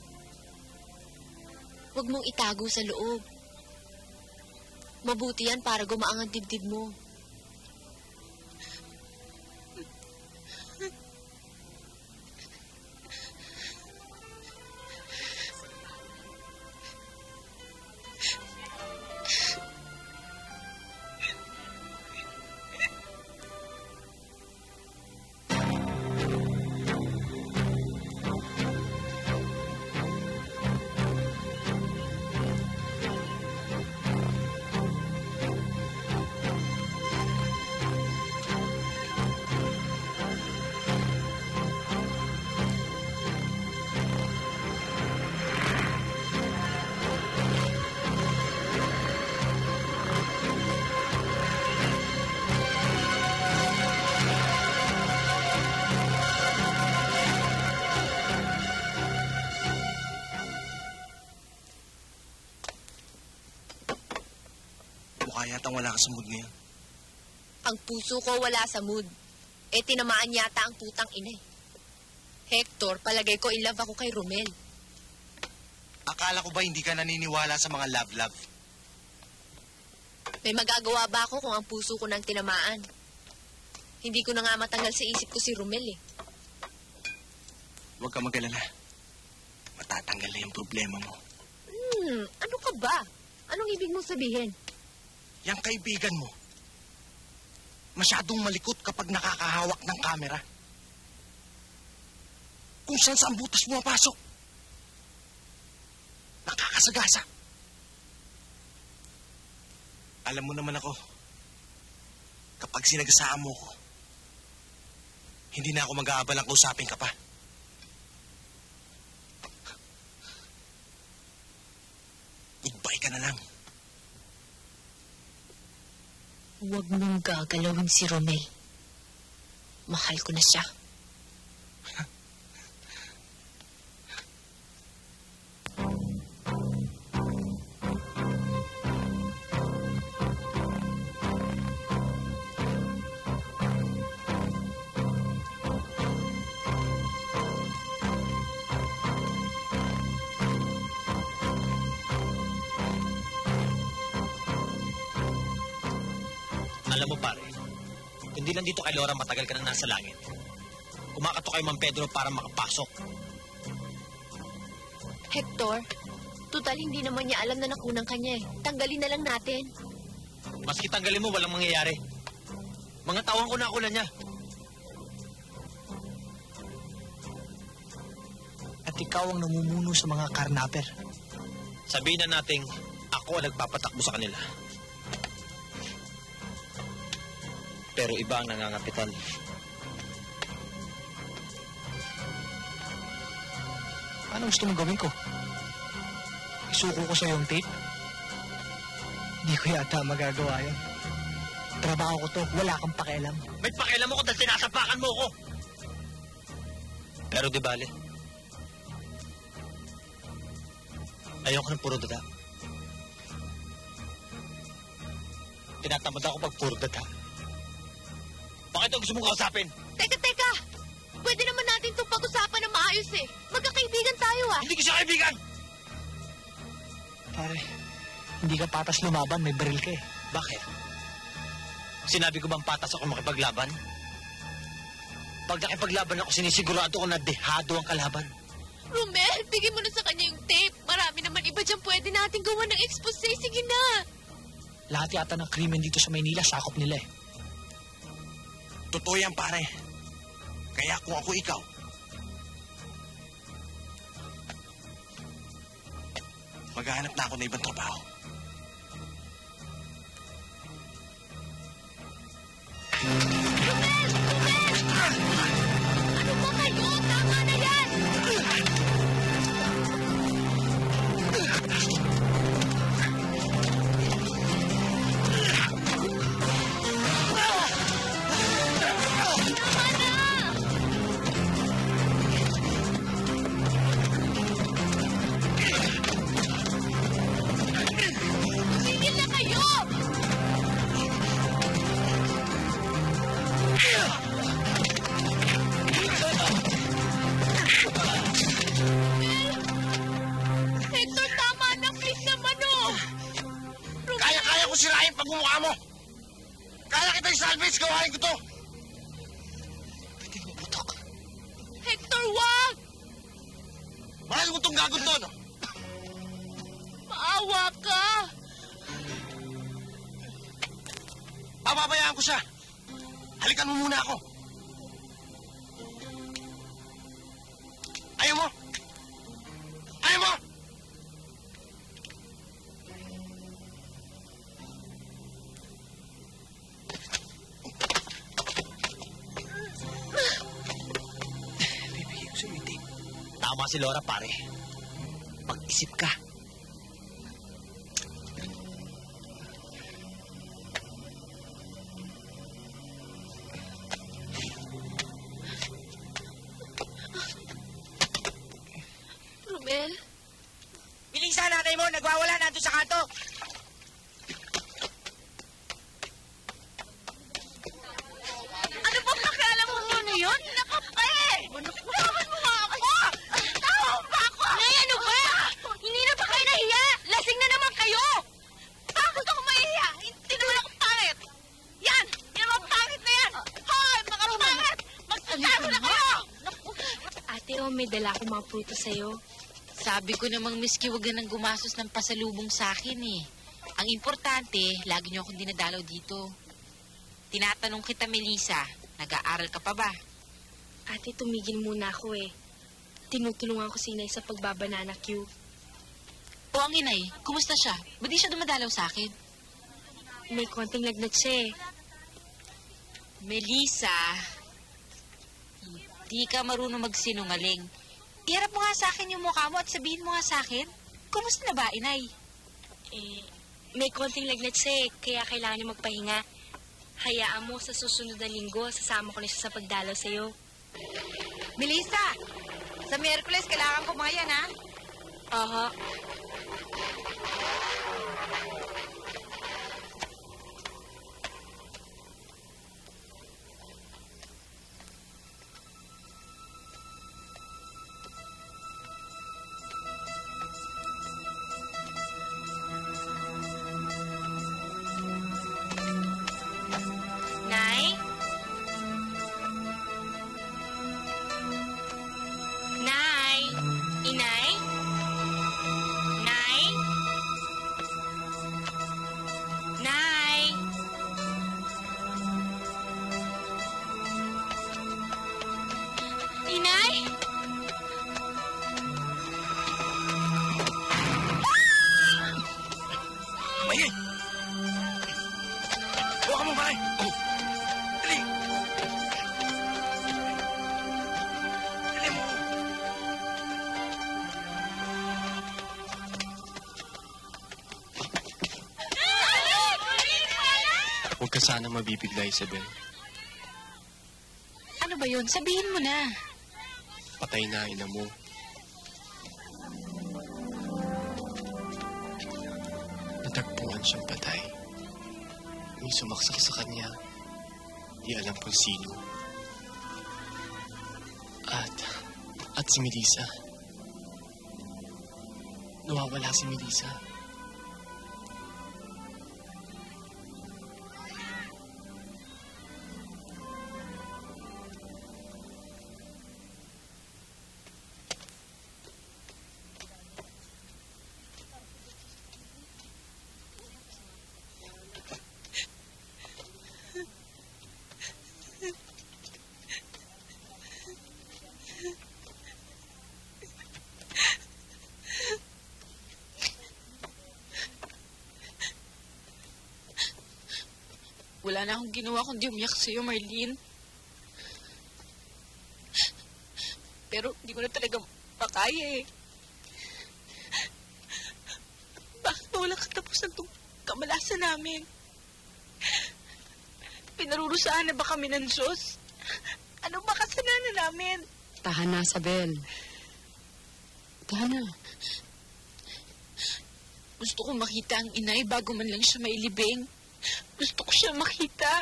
Huwag mong itago sa loob. Mabuti yan para gumaang ang dibdib mo. Mukha yatang wala ka sa mood ngayon. Ang puso ko wala sa mood. Tinamaan yata ang putang ina eh. Hector, palagay ko in love ako kay Romel. Akala ko ba hindi ka naniniwala sa mga love-love? May magagawa ba ako kung ang puso ko nang tinamaan? Hindi ko na nga matanggal sa isip ko si Romel eh. Huwag ka mag-alala. Matatanggal na yung problema mo. Ano ka ba? Anong ibig mong sabihin? Yang kaibigan mo, masyadong malikot kapag nakakahawak ng kamera. Kung saan sa butas pumapasok. Nakakasagasa. Alam mo naman ako, kapag sinagasaan mo ko, hindi na ako mag-aabalang kausapin ka pa. Goodbye ka na lang. Huwag mong gagalawin si Romel. Mahal ko na siya. Alam mo pare, hindi lang dito kay Laura matagal ka na nasa langit. Kumakato kay Mang Pedro para makapasok. Hector, total hindi naman niya alam na nakunang kanya eh. Tanggalin na lang natin. Maski tanggalin mo, walang mangyayari. Mga tawang ko na niya. At ikaw ang namumuno sa mga karnaper. Sabihin na nating ako ang nagpapatakbo sa kanila. Pero iba ang nangangapitan. Ano gusto mong gawin ko? Isuko ko sa yung tape? Hindi ko yata magagawa yun. Trabaho ko to, wala kang pakialam. May pakialam ako dahil sinasapakan mo ko. Pero di bale. Ayoko ng puro dada. Tinatamad ako pag puro dada. Bakit ang gusto mong kausapin? Teka! Pwede naman natin itong pag-usapan na maayos eh. Magkakaibigan tayo ah. Hindi ko siya kaibigan! Pare, hindi ka patas lumaban, may baril ka eh. Bakit? Sinabi ko bang patas ako makipaglaban? Pag nakipaglaban ako, sinisigurado ko na dehado ang kalaban. Romel, bigyan mo na sa kanya yung tape. Marami naman iba dyan pwede natin gawa ng expose. Sige na. Lahat yata ng krimen dito sa Maynila, sakop nila eh. Totoo yan, pare. Kaya kung ako ikaw, maghahanap na ako ng ibang trabaho. sirain pagmumukha mo! Kaya kita yung salvage, gawain ko to! Pwede mo putok. Hector, wag! Mahal mo tong gagod to, no? Maawa ka! Papabayaan ko siya! Halikan mo muna ako! Ayaw mo? Ayaw mo? Bibigay ko sa'yo yung tape. Tama si Laura, pare. Mag-isip ka. Romel? Bilisan natin mo, nagwawala na doon sa kanto. Ano bang pakialam mo ano yun? Nakapay! Tawan mo nga ako! Tawan ba ako? Nay, ano ba? Hindi na ba kayo nahiya? Lasing na naman kayo! Bakit ako mahiya? Hindi naman ako pangit! Yan! Yan mga pangit na yan! Hoy! Mga pangit! Magtatago na kayo! Ate, may dala akong mga pruto sa'yo. Sabi ko namang miski wag nang gumastos ng pasalubong sa akin eh. Ang importante, lagi niyo akong dinadalaw dito. Tinatanong kita, Melissa, nag-aaral ka pa ba? Ate, tumigil muna ako eh. Tinutulungan ko si Inay sa pagbabanana Q. O ang inay, kumusta siya? Ba't di siya dumadalaw sa akin? May konting lagnat siya eh. Melissa, hindi ka marunong magsinungaling. Iharap mo nga sa akin yung mukha mo at sabihin mo nga sa akin, kumusta na ba, inay? May konting lagnat siya eh, kaya kailangan niya magpahinga. Hayaan mo, sa susunod na linggo, sasama ko na siya sa pagdalaw sa'yo. Melissa, sa Miyerkules, kailangan kumayan, ha? Aha. Nay? Nay? Inay? Nay? Nay? Inay? Maye! Huwag mo, pare! Oh! Dali! Dali mo! Huwag ka sana mabibigla, Isabel. Ano ba yun? Sabihin mo na. Patay na ina mo. Natagpuan siyang patay. May sumaksak sa kanya. Di alam kung sino. At si Melissa. Nawawala si Melissa. Wala na akong ginawa kundi umiyak sa'yo, Marlene. Pero hindi ko na talaga makaya eh. Bakit wala katapusan itong kamalasan namin? Pinarurusahan na ba kami ng Diyos? Ano ba kasalanan namin? Tahan na, Isabel. Tahan na. Gusto ko makita ang inay bago man lang siya mailibing. Gusto ko siya makita.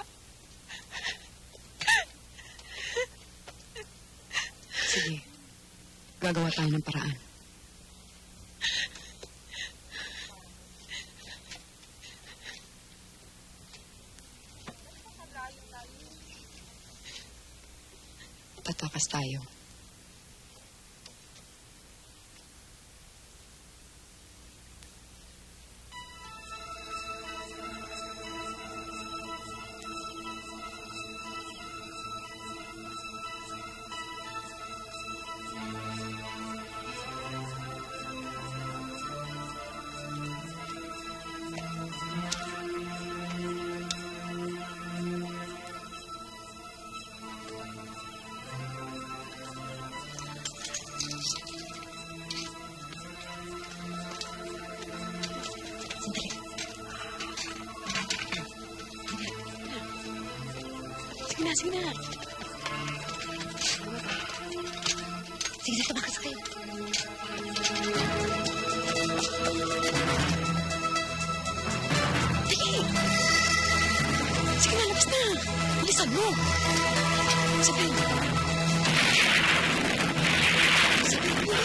Sige. Gagawa tayo ng paraan. tatakas tayo. Sige na. Sige na, tumakas kayo. Dali! Sige na, labas na. Bilisan mo. Sabihin mo. Sabihin mo.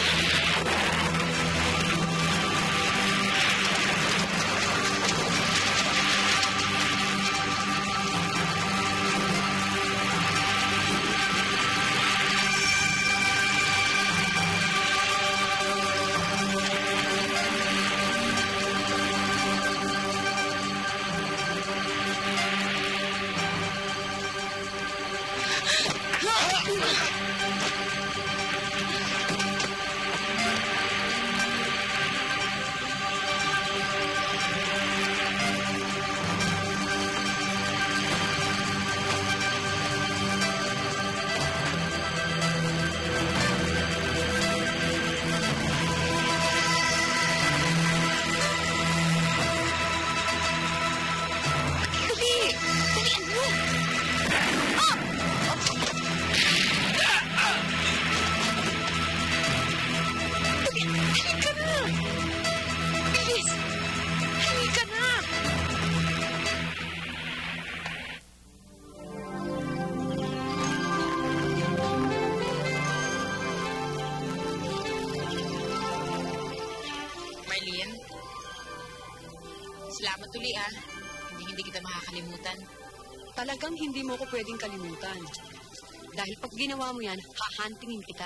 Salamat uli Hindi kita makakalimutan. Talagang hindi mo ko pwedeng kalimutan. Dahil pag ginawa mo yan, hahantingin kita.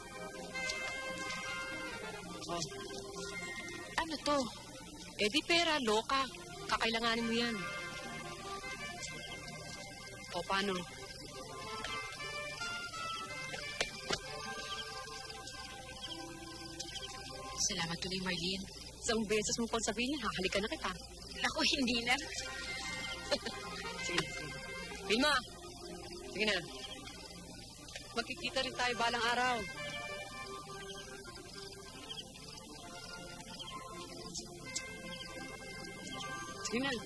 Oh. Ano to? Eh di pera, loka. Kakailanganin mo yan. O paano? Salamat uli, Marlene. Isang beses mo pang sabihin, hahalikan na kita. Naku, hindi na. Sige. Vilma! Sige na. Magkikita rin tayo balang araw. Sige na.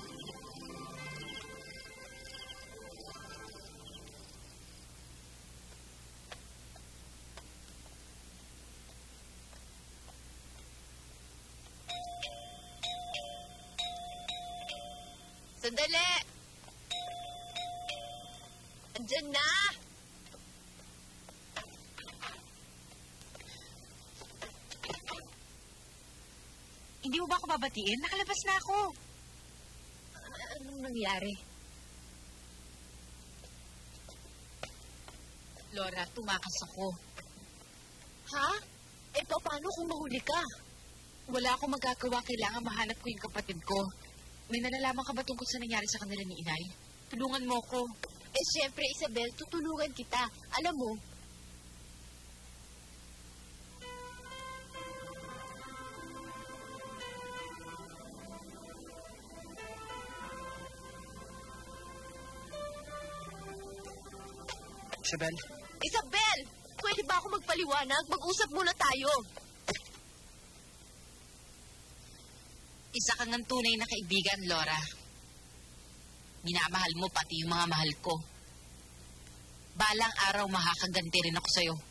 Sandali! Andyan na! Hindi mo ba ako babatiin? Nakalabas na ako. Anong nangyari? Laura, tumakas ako. Ha? Eh, paano kung mahuli ka? Wala akong magagawa. Kailangan mahanap ko yung kapatid ko. May nalalaman ka ba tungkol sa nangyari sa kanila ni Inay? Tulungan mo ko. Eh, syempre, Isabel, tutulungan kita. Alam mo, Isabel? Isabel! Pwede ba ako magpaliwanag? Mag-usap muna tayo. Isa kang ng tunay na kaibigan, Laura. Minamahal mo pati yung mga mahal ko. Balang araw makakaganti rin ako sa'yo.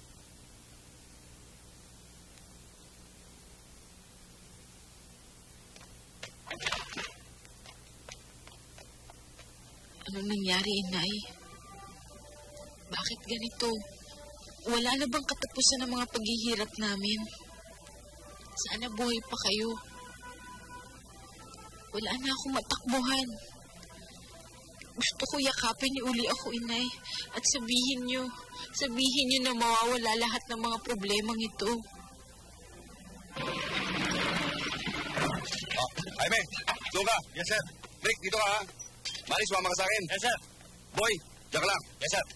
Anong nangyari, Inay? Bakit ganito? Wala na bang katapusan ng mga paghihirap namin? Sana buhay pa kayo. Wala na akong matakbuhan. Gusto ko yakapin ni uli ako, inay. At sabihin niyo na mawawala lahat ng mga problemang ito. Jaime, doon ka. Yes, sir. Rick, dito ka, ha? Mari, sumama ka sa akin. Yes, sir. Boy, diyan ka lang. Yes, sir.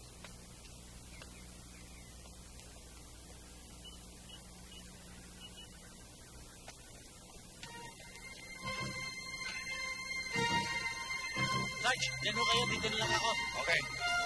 Sarge, dyan ho kayo. Dito na lang ako. Okay.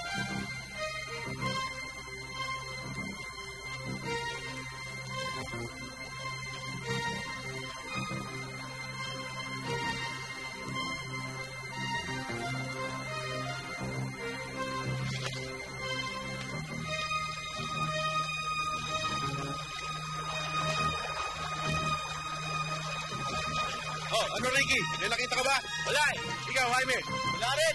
Oh, ano, Ricky? May nakita ka ba? Wala eh. Ikaw, Jaime? Wala rin.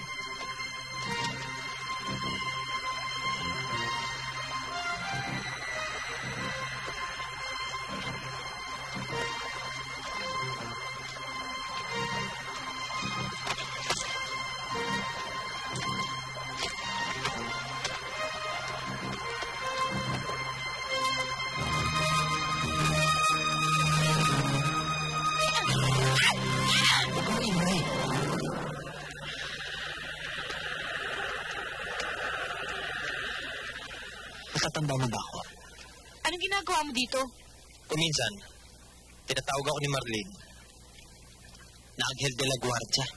Natatanda mo ba ako? Anong ginagawa mo dito? Kuminsan, tinatawag ako ni Marlene na Anghel de la Guardia.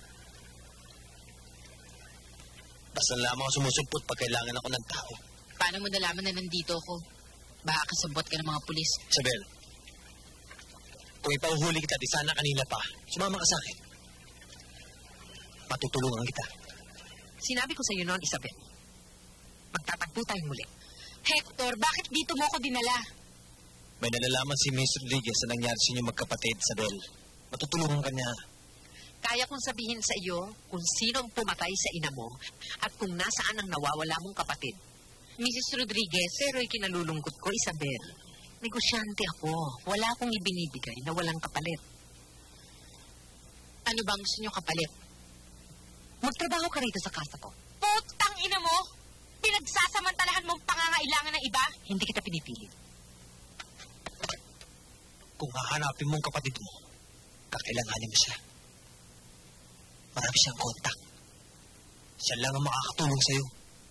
Basta lamang ako sumusumpot pag kailangan ako ng tao. Paano mo nalaman na nandito ako? Baka kasabot ka ng mga pulis. Isabel, kung ipauhuli kita, di sana kanila pa. Sumama ka sa akin. Matutulungan kita. Sinabi ko sa iyo noon, Isabel. Magtatagpo tayong muli. Hector, bakit dito mo ako dinala? May nalalaman si Miss Rodriguez na nangyari sa inyong magkapatid, Isabel. Matutulungan ka niya. Kaya kong sabihin sa iyo kung sino ang pumatay sa ina mo at kung nasaan ang nawawala mong kapatid. Mrs. Rodriguez, Pero ikinalulungkot ko, Isabel. Negosyante ako. Wala akong ibinibigay na walang kapalit. ano bang gusto niyo kapalit? Magtrabaho ka rito sa kasa ko. Putang ina mo! Pinagsasamantalahan mong pangangailangan ng iba? Hindi kita pinipili. Kung hahanapin mo ang kapatid mo, kakailanganin mo siya. Marami siyang kontak. Siya lang ang makakatulong sa'yo.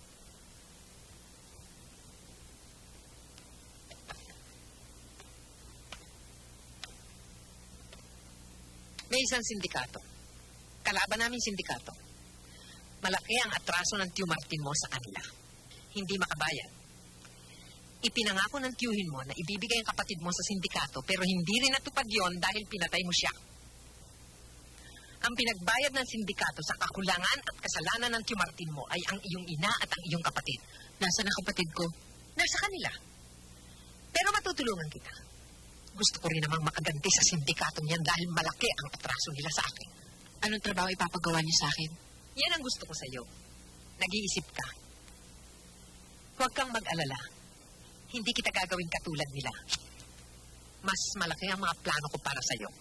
May isang sindikato. Kalaban namin sindikato. Malaki ang atraso ng Tio Martin mo sa kanila. Hindi makabayad. Ipinangako ng tiyuhin mo na ibibigay ang kapatid mo sa sindikato pero hindi rin natupad yon dahil pinatay mo siya. Ang pinagbayad ng sindikato sa kakulangan at kasalanan ng Tio Martin mo ay ang iyong ina at ang iyong kapatid. Nasaan ang kapatid ko? Nasa kanila. Pero matutulungan kita. Gusto ko rin namang makaganti sa sindikato niyan dahil malaki ang atraso nila sa akin. Anong trabaho ipapagawa niyo sa akin? Yan ang gusto ko sa iyo. Nag-iisip ka. Huwag kang mag-alala. Hindi kita gagawin katulad nila. Mas malaki ang mga plano ko para sa iyo.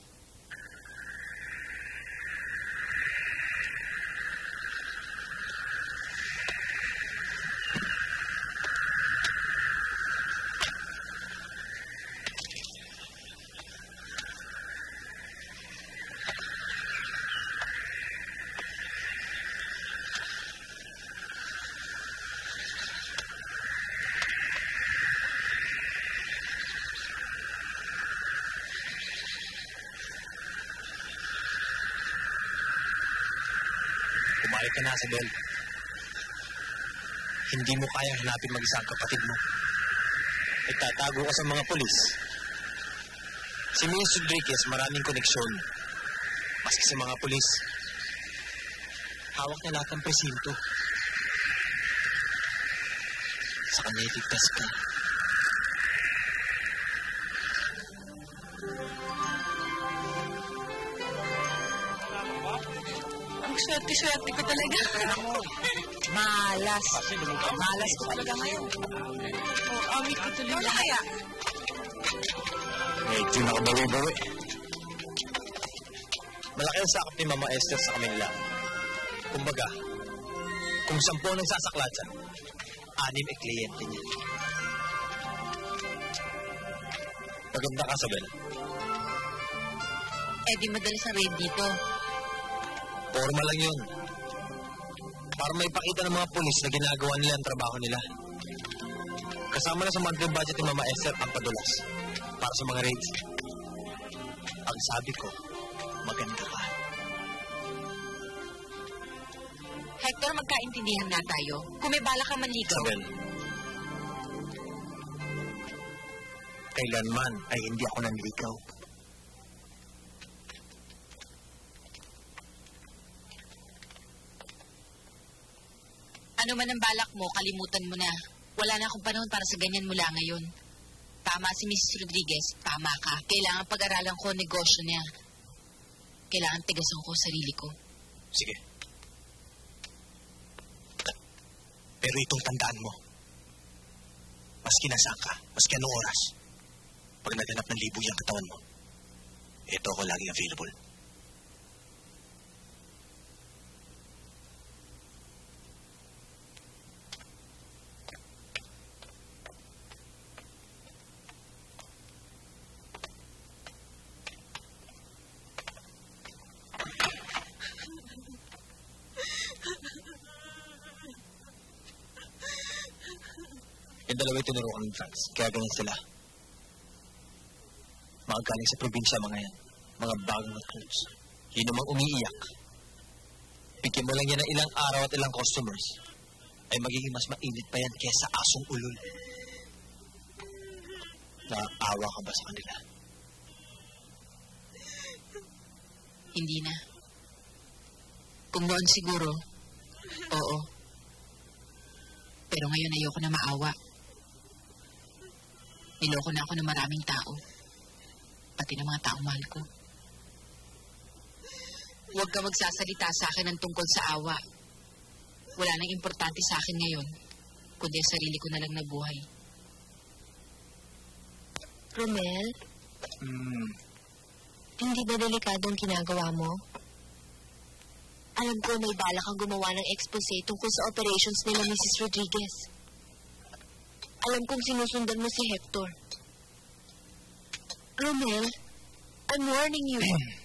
Kumain ka na, Isabel. Hindi mo kaya hanapin mag-isa ang kapatid mo. Itatago ka sa mga pulis. Si Miss Rodriguez maraming koneksyon. Maski sa mga pulis. Hawak na lahat ng presinto. Sa kanya itigtas ka. Swerte ko talaga. Malas. Malas ko talaga ngayon. Amit ko tuloy na kaya. Medyo nakabawi-bawi. Malaki ang sakap ni Mama Esther sa kanila. Kumbaga, Kung 10 ang nagsasaklat siya, 6 ay kliyente niya. Maganda ka, Isabel. Eh, di madalas ang raid dito. Forma lang yun. Para may pakita ng mga pulis na ginagawa nila ang trabaho nila. Kasama na sa monthly budget ni Mama Esther ang padulas para sa mga raids. Ang sabi ko, maganda ka. Hector, magkaintindihan na tayo. Kung may bala ka manligaw. Isabel, kailanman ay hindi ako nanligaw. Ano man ang balak mo, kalimutan mo na. Wala na akong panahon para sa ganyan mula ngayon. Tama si Mrs. Rodriguez, tama ka. Kailangan pag-aralan ko ang negosyo niya. Kailangan tigasan ko sarili ko. Sige. Pero itong tandaan mo. Maski nasaan ka, maski anong oras, pag naganap ng libog yung katawan mo, ito ako laging available. Yung dalawa tinurukan ng drugs, kaya ganyan sila. Mga galing sa probinsya, mga yan. Mga bagong recruits. Yun namang umiiyak. Bigyan mo lang yan ng ilang araw at ilang customers, ay magiging mas mainit pa yan kesa asong ulol. Naaawa ka ba sa kanila? Hindi na. Kung noon siguro, oo. Pero ngayon ayoko na maawa. Niloko na ako ng maraming tao. Pati ng mga taong mahal ko. Huwag ka magsasalita sa akin ng tungkol sa awa. Wala nang importante sa akin ngayon, kundi ang sarili ko na lang nabuhay. Romel? Hindi ba delikadong ginagawa mo? Alam ko may bala kang gumawa ng expose tungkol sa operations nila Mrs. Rodriguez. Alam kong sinusundan mo si Hector. Romel, I'm warning you.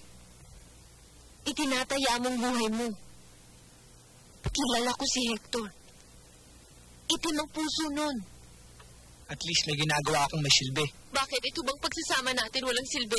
Itinataya mong buhay mo. Kilala ko si Hector. Itim ang puso nun. At least may ginagawa akong may silbi. Bakit ito bang pagsasama natin walang silbi?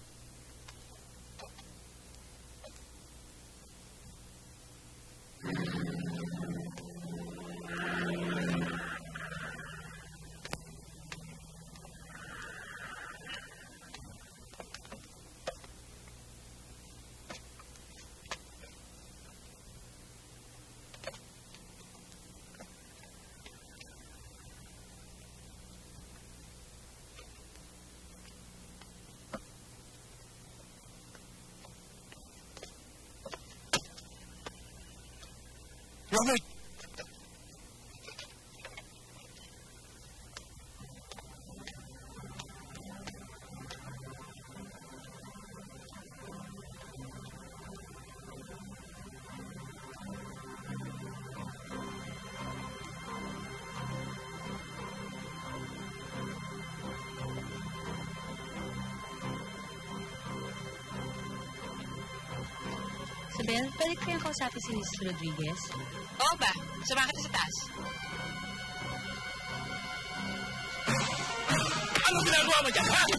Robert! Isabel, pwede ko yung kausapin si Mrs. Rodriguez? Oo ba? Samahan kita sa taas. Anong ginagawa mo dyan, ha?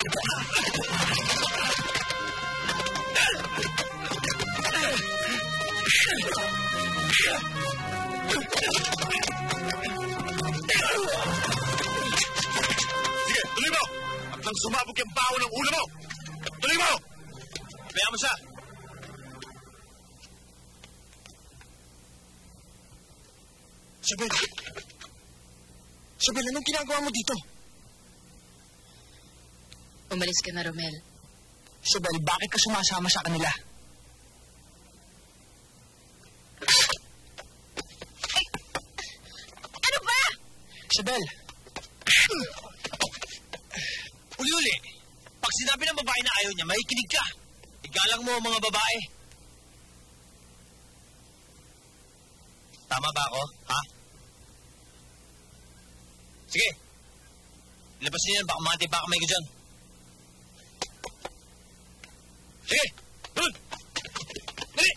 Sige, tuloy mo! At nang sumabog yung baho ng ulo mo! Tuloy mo! Kaya mo siya! Isabel! Isabel, anong ginagawa mo dito? Umalis ka na, Romel. Isabel, bakit ka sumasama sa kanila? Ay! Ano ba? Isabel! Uli-uli! Pag sinabi ng babae na ayaw niya, makikinig ka. Igalang mo ang mga babae. Tama ba ako, ha? Sige. Labas niyo yan, baka mati pa kamay ko dyan. Sige! Doon! Dali!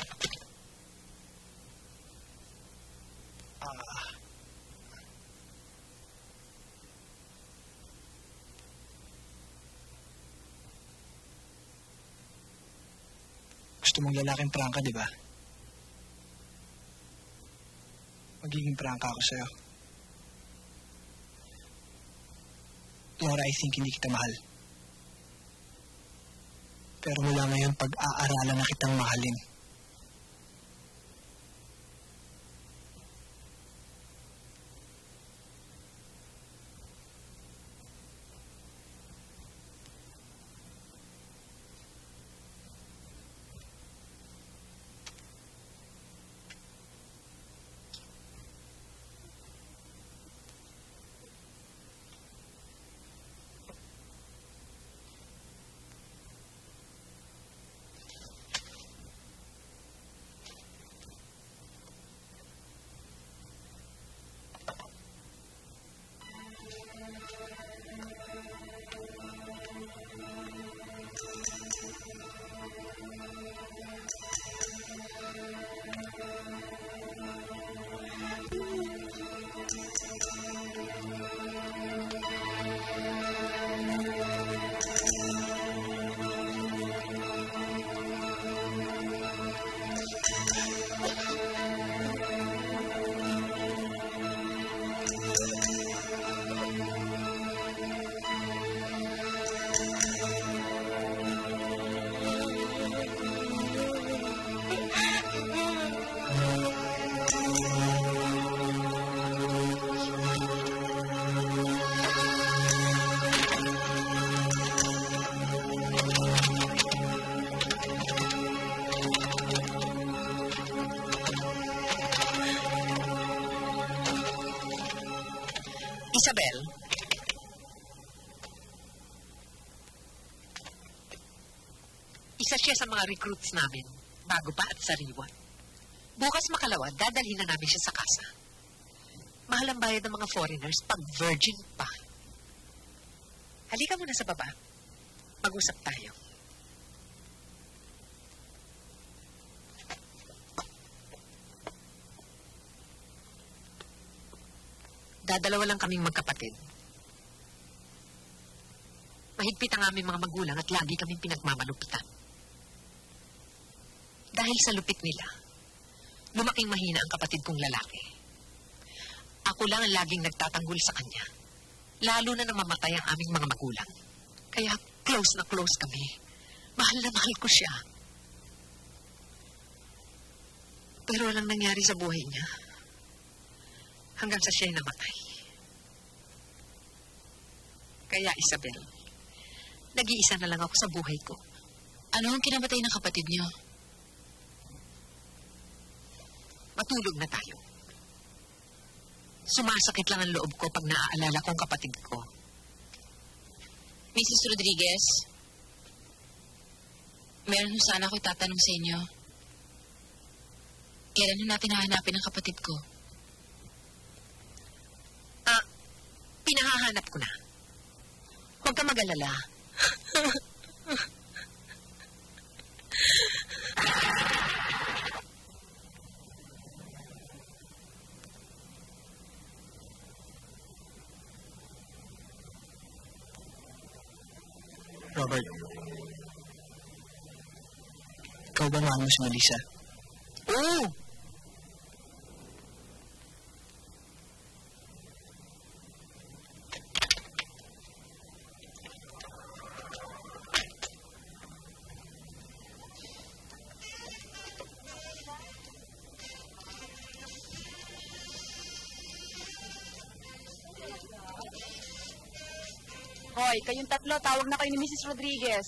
Gusto mong lalaking prangka, di ba? Magiging prangka ako sa'yo. Laura, I think hindi kita mahal. Pero mula ngayon, pag-aaralan na kitang mahalin. Isabel? Isa siya sa mga recruits namin, bago pa at sariwa. Bukas makalawa, dadalhin na namin siya sa kasa. Mahal ang bayad ng mga foreigners pag virgin pa. Halika muna sa baba. Mag-usap tayo. Dadalawa lang kaming magkapatid. Mahigpit ang aming mga magulang at lagi kaming pinagmamalupitan. Dahil sa lupit nila, lumaking mahina ang kapatid kong lalaki. Ako lang ang laging nagtatanggol sa kanya, lalo na nang mamatay ang aming mga magulang. Kaya close na close kami. Mahal na mahal ko siya. Pero walang nangyari sa buhay niya. Hanggang sa siya'y namatay. Kaya, Isabel, nag-iisa na lang ako sa buhay ko. Ano ang kinamatay ng kapatid niyo? Matulog na tayo. Sumasakit lang ang loob ko pag naaalala ko ang kapatid ko. Mrs. Rodriguez, meron sana ako itatanong sa inyo. Kailan natin hahanapin ang kapatid ko? Pinahahanap ko na. Huwag ka mag-alala. Robert, ikaw ba nga mo si Melissa? Oo! Hoy, kayong tatlo, tawag na kayo ni Mrs. Rodriguez.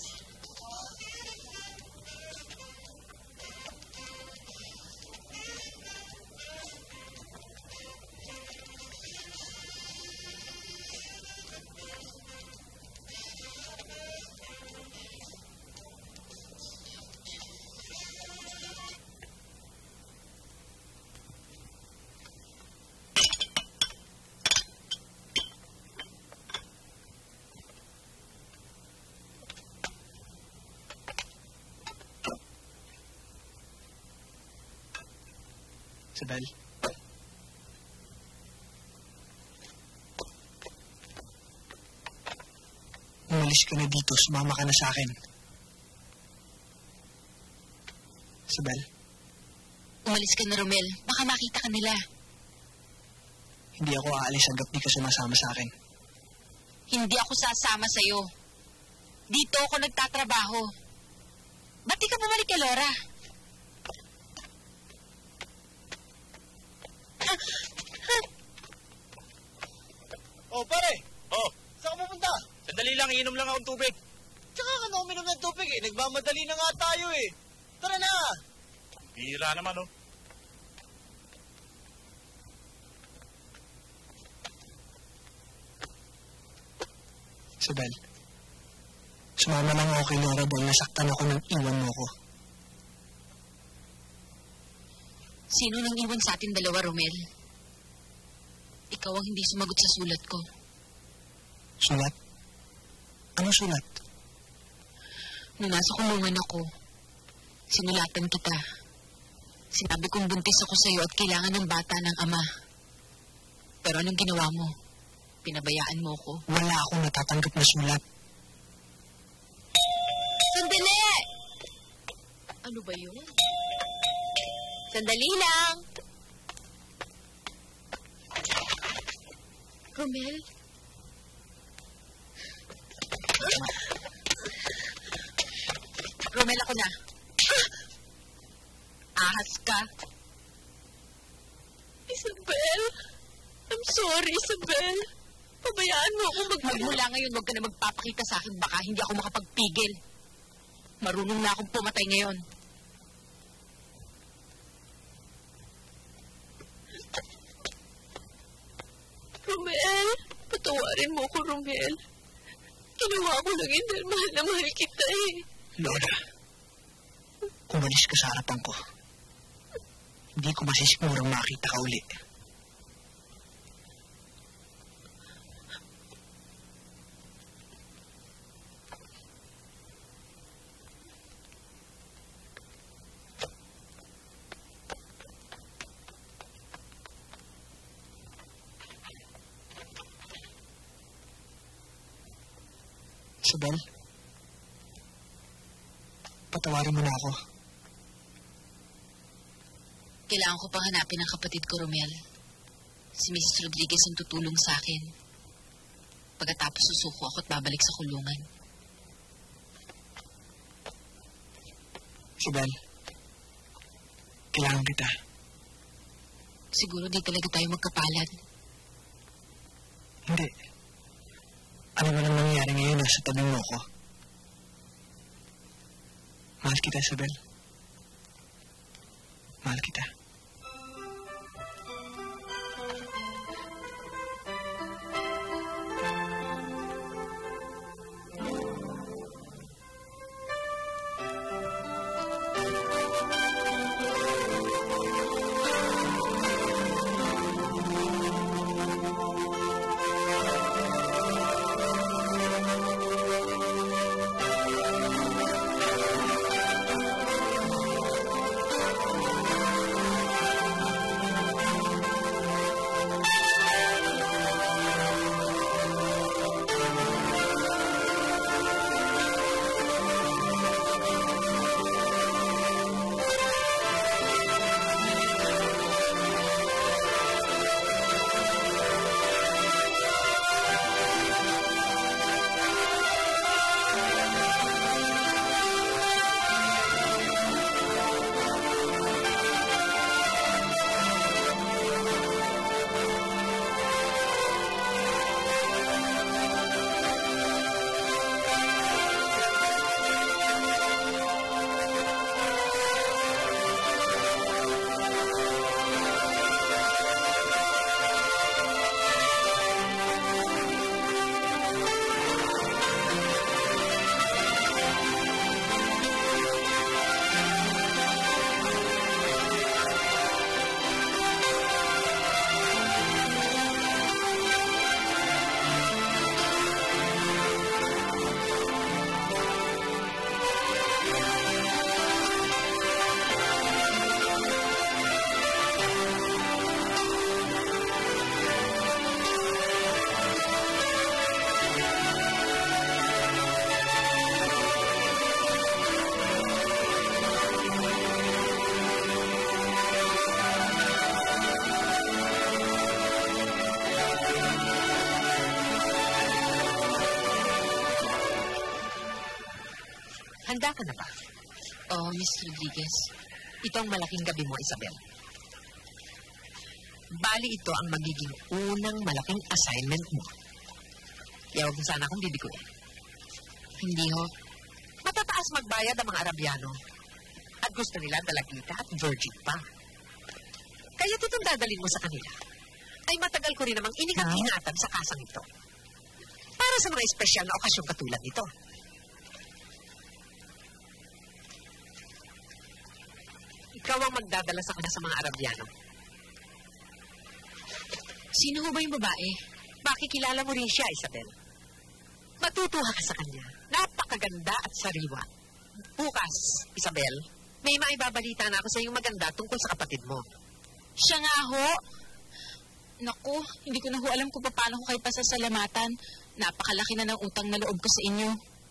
Isabel? Umalis ka na dito. Sumama ka na sa akin. Isabel? Umalis ka na, Romel. Baka makita ka nila. Hindi ako aalis hanggat di ka sumasama sa akin. Hindi ako sasama sa'yo. Dito ako nagtatrabaho. Ba't di ka bumalik kay Laura? Oh, pare! Oh, Saan ka pupunta? sandali lang, iinom lang akong tubig. Tsaka ka na uminom ng tubig eh. Nagmamadali na nga tayo eh. Tara na! Bihira naman, oh. Isabel, sumama lang ako kay Laura dahil nasaktan ako nang iwan mo ko. Sino nang iwan sa ating dalawa, Romel? Ikaw ang hindi sumagot sa sulat ko. Sulat? Anong sulat? Nung nasa kulungan ako, sinulatan kita. Sinabi kong buntis ako sa'yo at kailangan ng bata ng ama. Pero anong ginawa mo? Pinabayaan mo ko. Wala akong natatanggap na sulat. Sandali! Ano ba yun? Sandali lang! Romel? Romel, ako na. Ahas ka. Isabel! I'm sorry, Isabel. Pabayaan mo akong Magmula ngayon, huwag ka na magpapakita sa akin. Baka hindi ako makapagpigil. Marunong na akong pumatay ngayon. Romel, patawarin mo ko, Romel. Ginawa ko lang yun dahil mahal na mahal kita eh. Laura, umalis ka sa harapan ko. Hindi ko masisigurang makita ka uli. Isabel, patawarin mo na ako. Kailangan ko pang hanapin ang kapatid ko, Romel. Si Mrs. Rodriguez ang tutulong sa akin. Pagkatapos susuko ako at babalik sa kulungan. Isabel, kailangan kita. Siguro di talaga tayo magkapalad. Hindi. Ano man ang nangyari ngayon, nasa tabi mo ko. Mahal kita, Isabel. Mahal kita. Handa ka na ba? Oh, Miss Rodriguez. Ito ang malaking gabi mo, Isabel. Bali ito ang magiging unang malaking assignment mo. Kaya huwag mo sana akong bibiguin. Hindi ho. Matataas magbayad ang mga Arabiano. At gusto nila dalagita at virgin pa. Kaya itong dadalhin mo sa kanila ay matagal ko rin namang inikat-ingatan sa kasang ito. Para sa mga espesyal na okasyon katulad nito. Ikaw ang magdadala sa kanya sa mga Arabiano. Sino ho ba yung babae? Makikilala mo rin siya, Isabel. Matutuwa ka sa kanya. Napakaganda at sariwa. Bukas, Isabel, may maibabalita na ako sa iyong maganda tungkol sa kapatid mo. Siya nga ho. Naku, hindi ko na ho alam kung paano ko kayo pasasalamatan. Napakalaki na ng utang na loob ko sa inyo.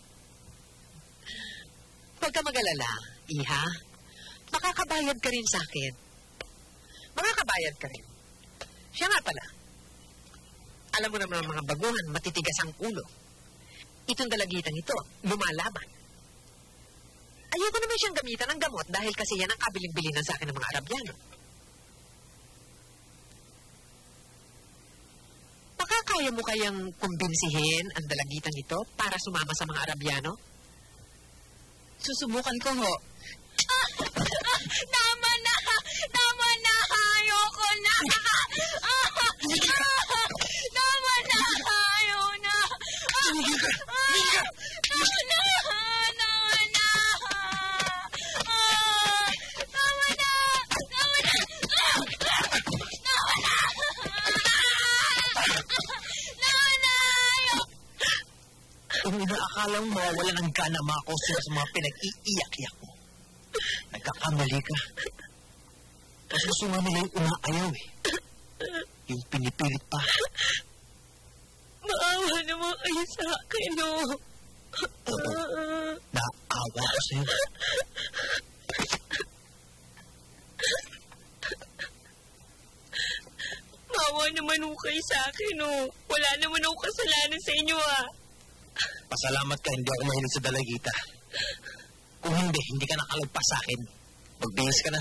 Huwag ka mag-alala, Iha. Makakabayad ka rin sa akin. Makakabayad ka rin. Siya nga pala. Alam mo naman ang mga baguhan, matitigas ang ulo. Itong dalagitang ito, lumalaban. Ayoko naman siyang gamitan ng gamot dahil kasi yan ang kabiling-bilinan sa akin ng mga Arabiano. Makakaya mo kayang kumbinsihin ang dalagitang ito para sumama sa mga Arabiano? Susubukan ko ho. Tama na! Tama na! Ayoko na! Tama na! Ayaw na! Tama na! Tama na! Tama na! Tama na! Tama na! Tama na! Kung inaakala mo mawawala ng gana makakusura sa mga pinag-iiyak-iyak mo, nagkakamali ka. Kasi gusto nga nila yung umaayaw eh. Yung pinipilit pa. Maawa naman kayo sa akin, no? Naawa ko sa'yo. Maawa naman ho kayo sa akin, no? Wala naman ako kasalanan sa inyo, ah. Pasalamat ka, hindi ako mahilig sa dalagita. Kung hindi ka nakalagpas sa akin. Magbihis ka na.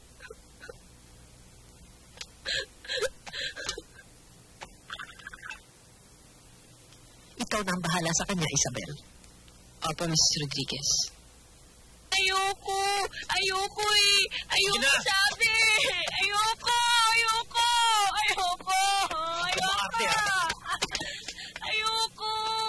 Ikaw na ang bahala sa kanya, Isabel. Opo, Miss Rodriguez. Ayoko! Ayoko eh! Ayoko sabi! Ayoko! Ayoko! Ayoko! Ayoko! Ayoko!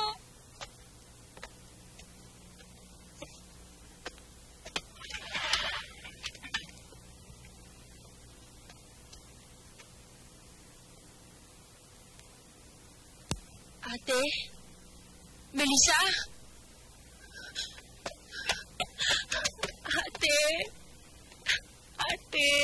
Ate? Melissa? Ate! Ate!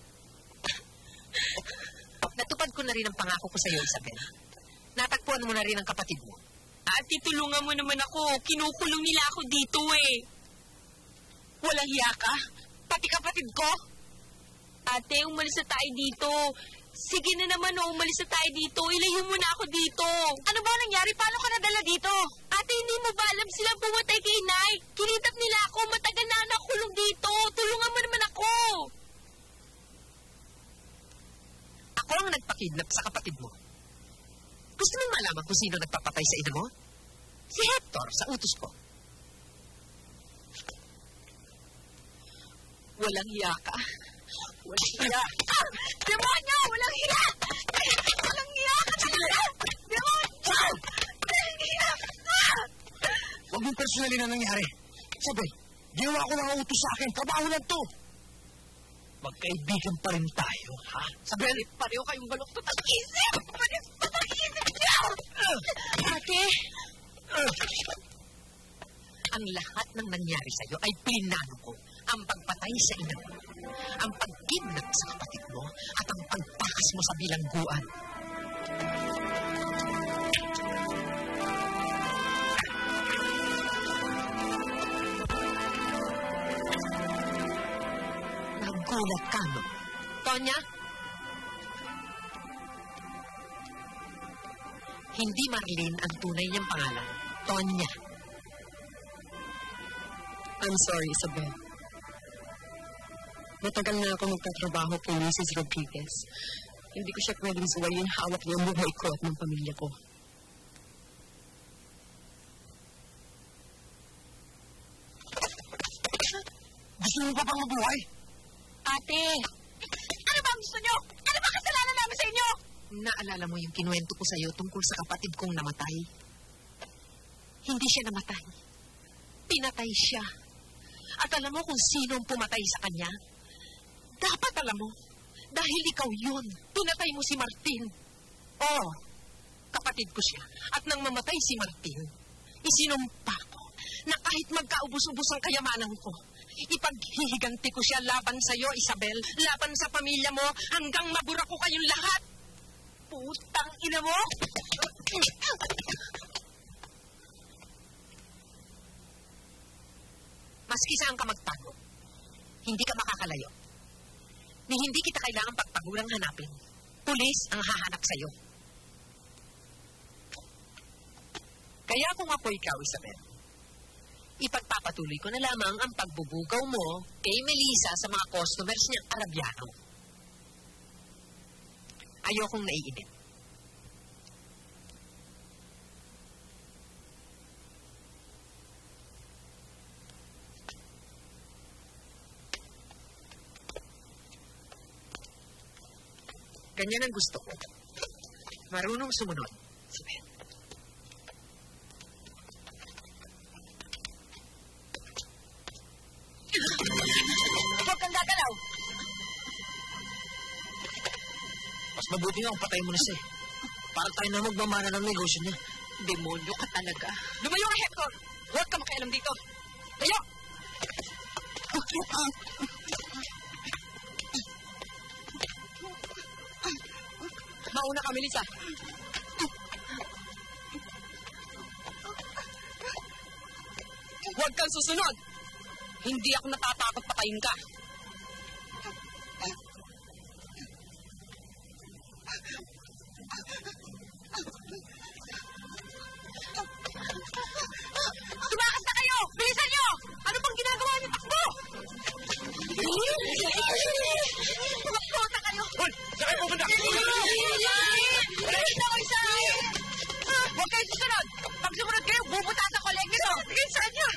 Natupad ko na rin ang pangako ko sa iyo, Isabel. Natagpuan mo na rin ang kapatid mo. Ate, tulungan mo naman ako. Kinukulong nila ako dito eh. Walang hiya ka? Pati kapatid ko? Ate, umalis na tayo dito. Sige na naman, umalis na tayo dito. Ilayo mo na ako dito. Ano ba nangyari? Paano ka nadala dito? Ate, hindi mo ba alam sila pumatay kay Inay? Kinidnap nila ako. Matagal na nakulong dito. Tulungan mo naman ako. Ako ang nagpakidnap sa kapatid mo. Gusto mo malaman kung sino nagpapatay sa ina mo? Si Hector, sa utos ko. Walang hiya ka? Walang hiya. Demonyo! Walang hiya! Walang hiya ka talaga! Demonyo! Walang hiya! Huwag mong personalin na nangyari. Isabel, ginawa ko lang utos sa akin. Trabaho lang to. Magkaibigan pa rin tayo, ha? Isabel! Pareho kayong baloktot ang Isip! Panispat ang isip niyo! Ate! Ang lahat ng nangyari sa'yo ay plinano ko. Ang pagpatay sa ina mo, ang pagkidnap sa kapatid mo, at ang pagpakas mo sa bilangguan. Nagulat ka, no? Tonya? Hindi Marlene ang tunay niyang pangalan. Tonya. I'm sorry, Isabel. Matagal na ako magtatrabaho kay Mrs. Rodriguez. Hindi ko siya pwedeng suwayin, hawak niya ang buhay ko at ng pamilya ko. Gusto mo pa bang mabuhay? Ate! Ano ba ang gusto nyo? Ano ba kasalanan namin sa inyo? Naalala mo yung kinuwento ko sa'yo tungkol sa kapatid kong namatay? Hindi siya namatay. Pinatay siya. At alam mo kung sino ang pumatay sa kanya? Dapat alam mo. Dahil ikaw yun. Pinatay mo si Martin. Oo. Kapatid ko siya. At nang mamatay si Martin, isinumpa ko na kahit magkaubos-ubos ang kayamanan ko, ipaghihiganti ko siya laban sa'yo, Isabel. Laban sa pamilya mo hanggang mabura ko kayong lahat. Putang ina mo! Maski saan ka magtago, hindi ka makakalayo. Ni hindi kita kailangan pagpagulang hanapin. Pulis ang hahanap sa'yo. Kaya kung ako ikaw, Isabel, ipagpapatuloy ko na lamang ang pagbubugaw mo kay Melissa sa mga customers niyang Arabiano. Ayokong naiinip. Ganyan ang gusto ko. Marunong sumunod. Isabel. Huwag kang gagalaw! Mas mabuti nga kung patay mo na siya. Para tayo na magmamana ng negosyo niya. Demonyo ka talaga. Lumayo ka, Hector! Huwag ka makialam dito. Layo! Mauna ka, Melissa. Huwag kang susunod. Hindi ako natatakot patayin ka. Tumakas na kayo! Bilisan nyo! Ano bang ginagawa niyo? Takbo! Tumakbo na kayo! Hoy! Saan kayo pupunta? Bilisan ko isa! Huwag kayo susunod! Pag sumunod kayo, bubutasan ko leg nito! Bilisan nyo!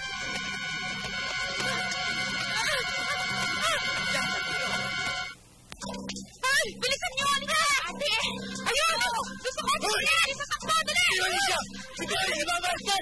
Ay! Bilisan nyo! Halika! Ate! Ayun! Gusto ko! Dali! Sasakbo! Dali! Dali siya! Sige! Ibabalas mo!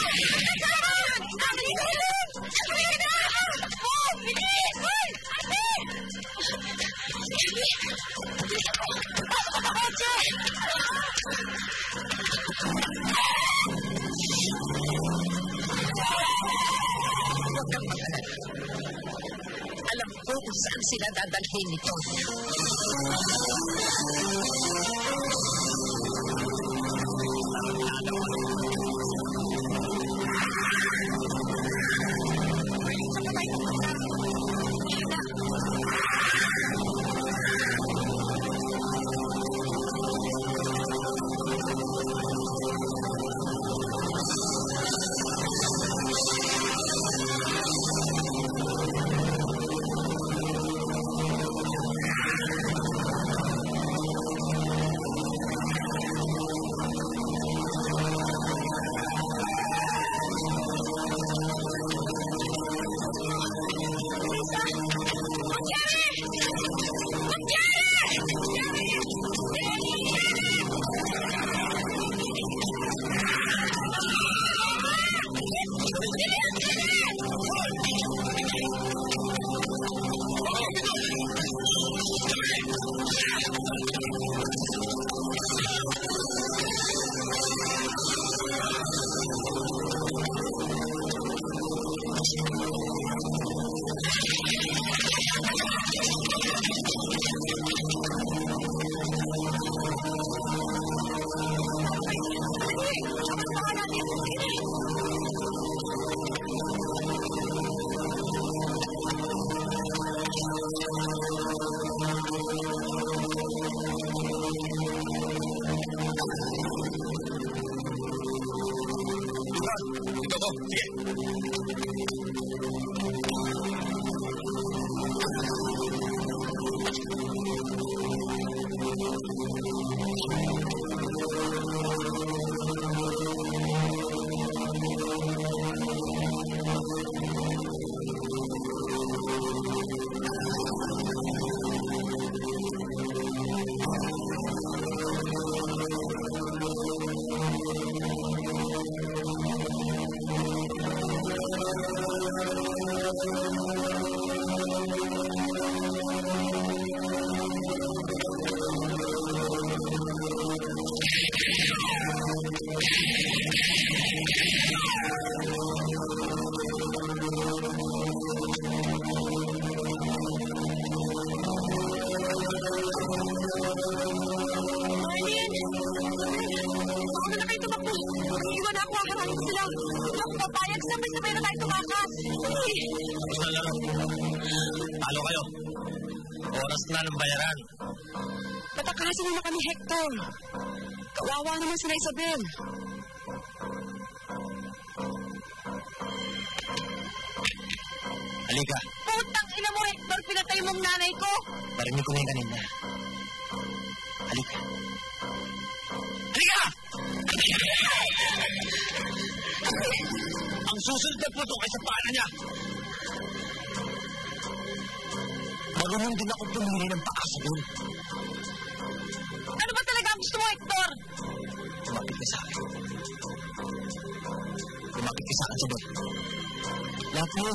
Alam ko kung saan sila dadalhin nito. Sige. Talo kayo. Oras na ng bayaran. Patakasin mo na kami, Hector. Kawawa naman sila Isabel. Halika. Putang ina mo, Hector. Pinatay mong nanay ko. Parinig ko na yung kanina. Halika. Halika! Ang susunod na puto ay sa pala niya. Marunong din ako pumili ng paasa doon. Ano ba talaga ang gusto mo, Hector? Lumapit ka sa akin. Lumapit ka sa akin, Sabel. Lahat mo.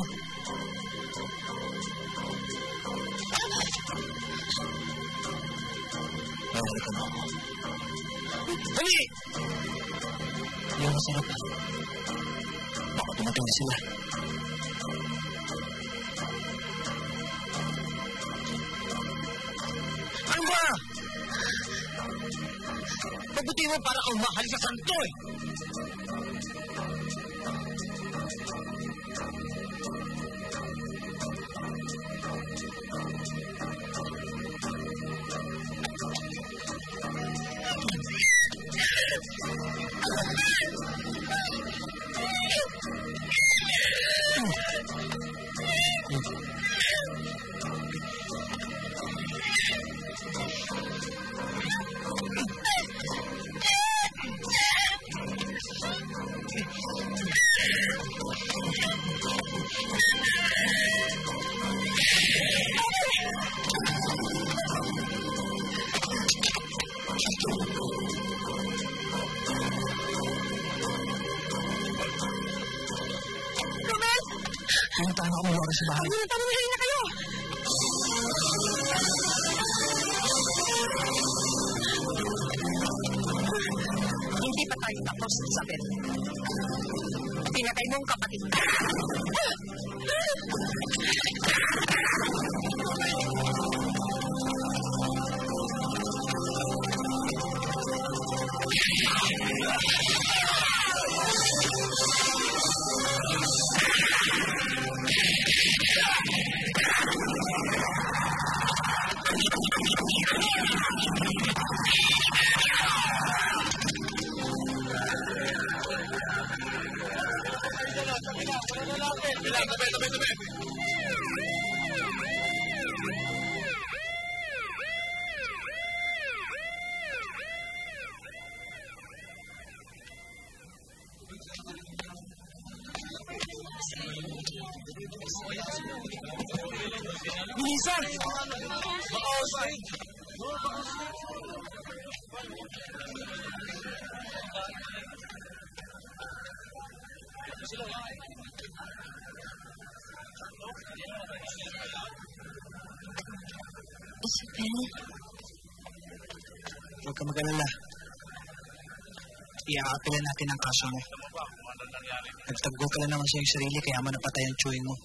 Mahuli ka na ako. Dali! Yung masarap na. Baka tumatay na sila. Ano ba? Pabuti mo para kang mahal sa santo eh. Pinuntahan ako mula sa bahay. Tamahin na kayo! Hindi pa tayo tapos, Isabel. Pinatay mo ang kapatid. Bilisan! Isabel? Huwag ka mag-alala. Iaapilan natin ang kaso mo. Nagtaggo ka lang naman sa iyong sarili kaya mo napatay ang chewing mo.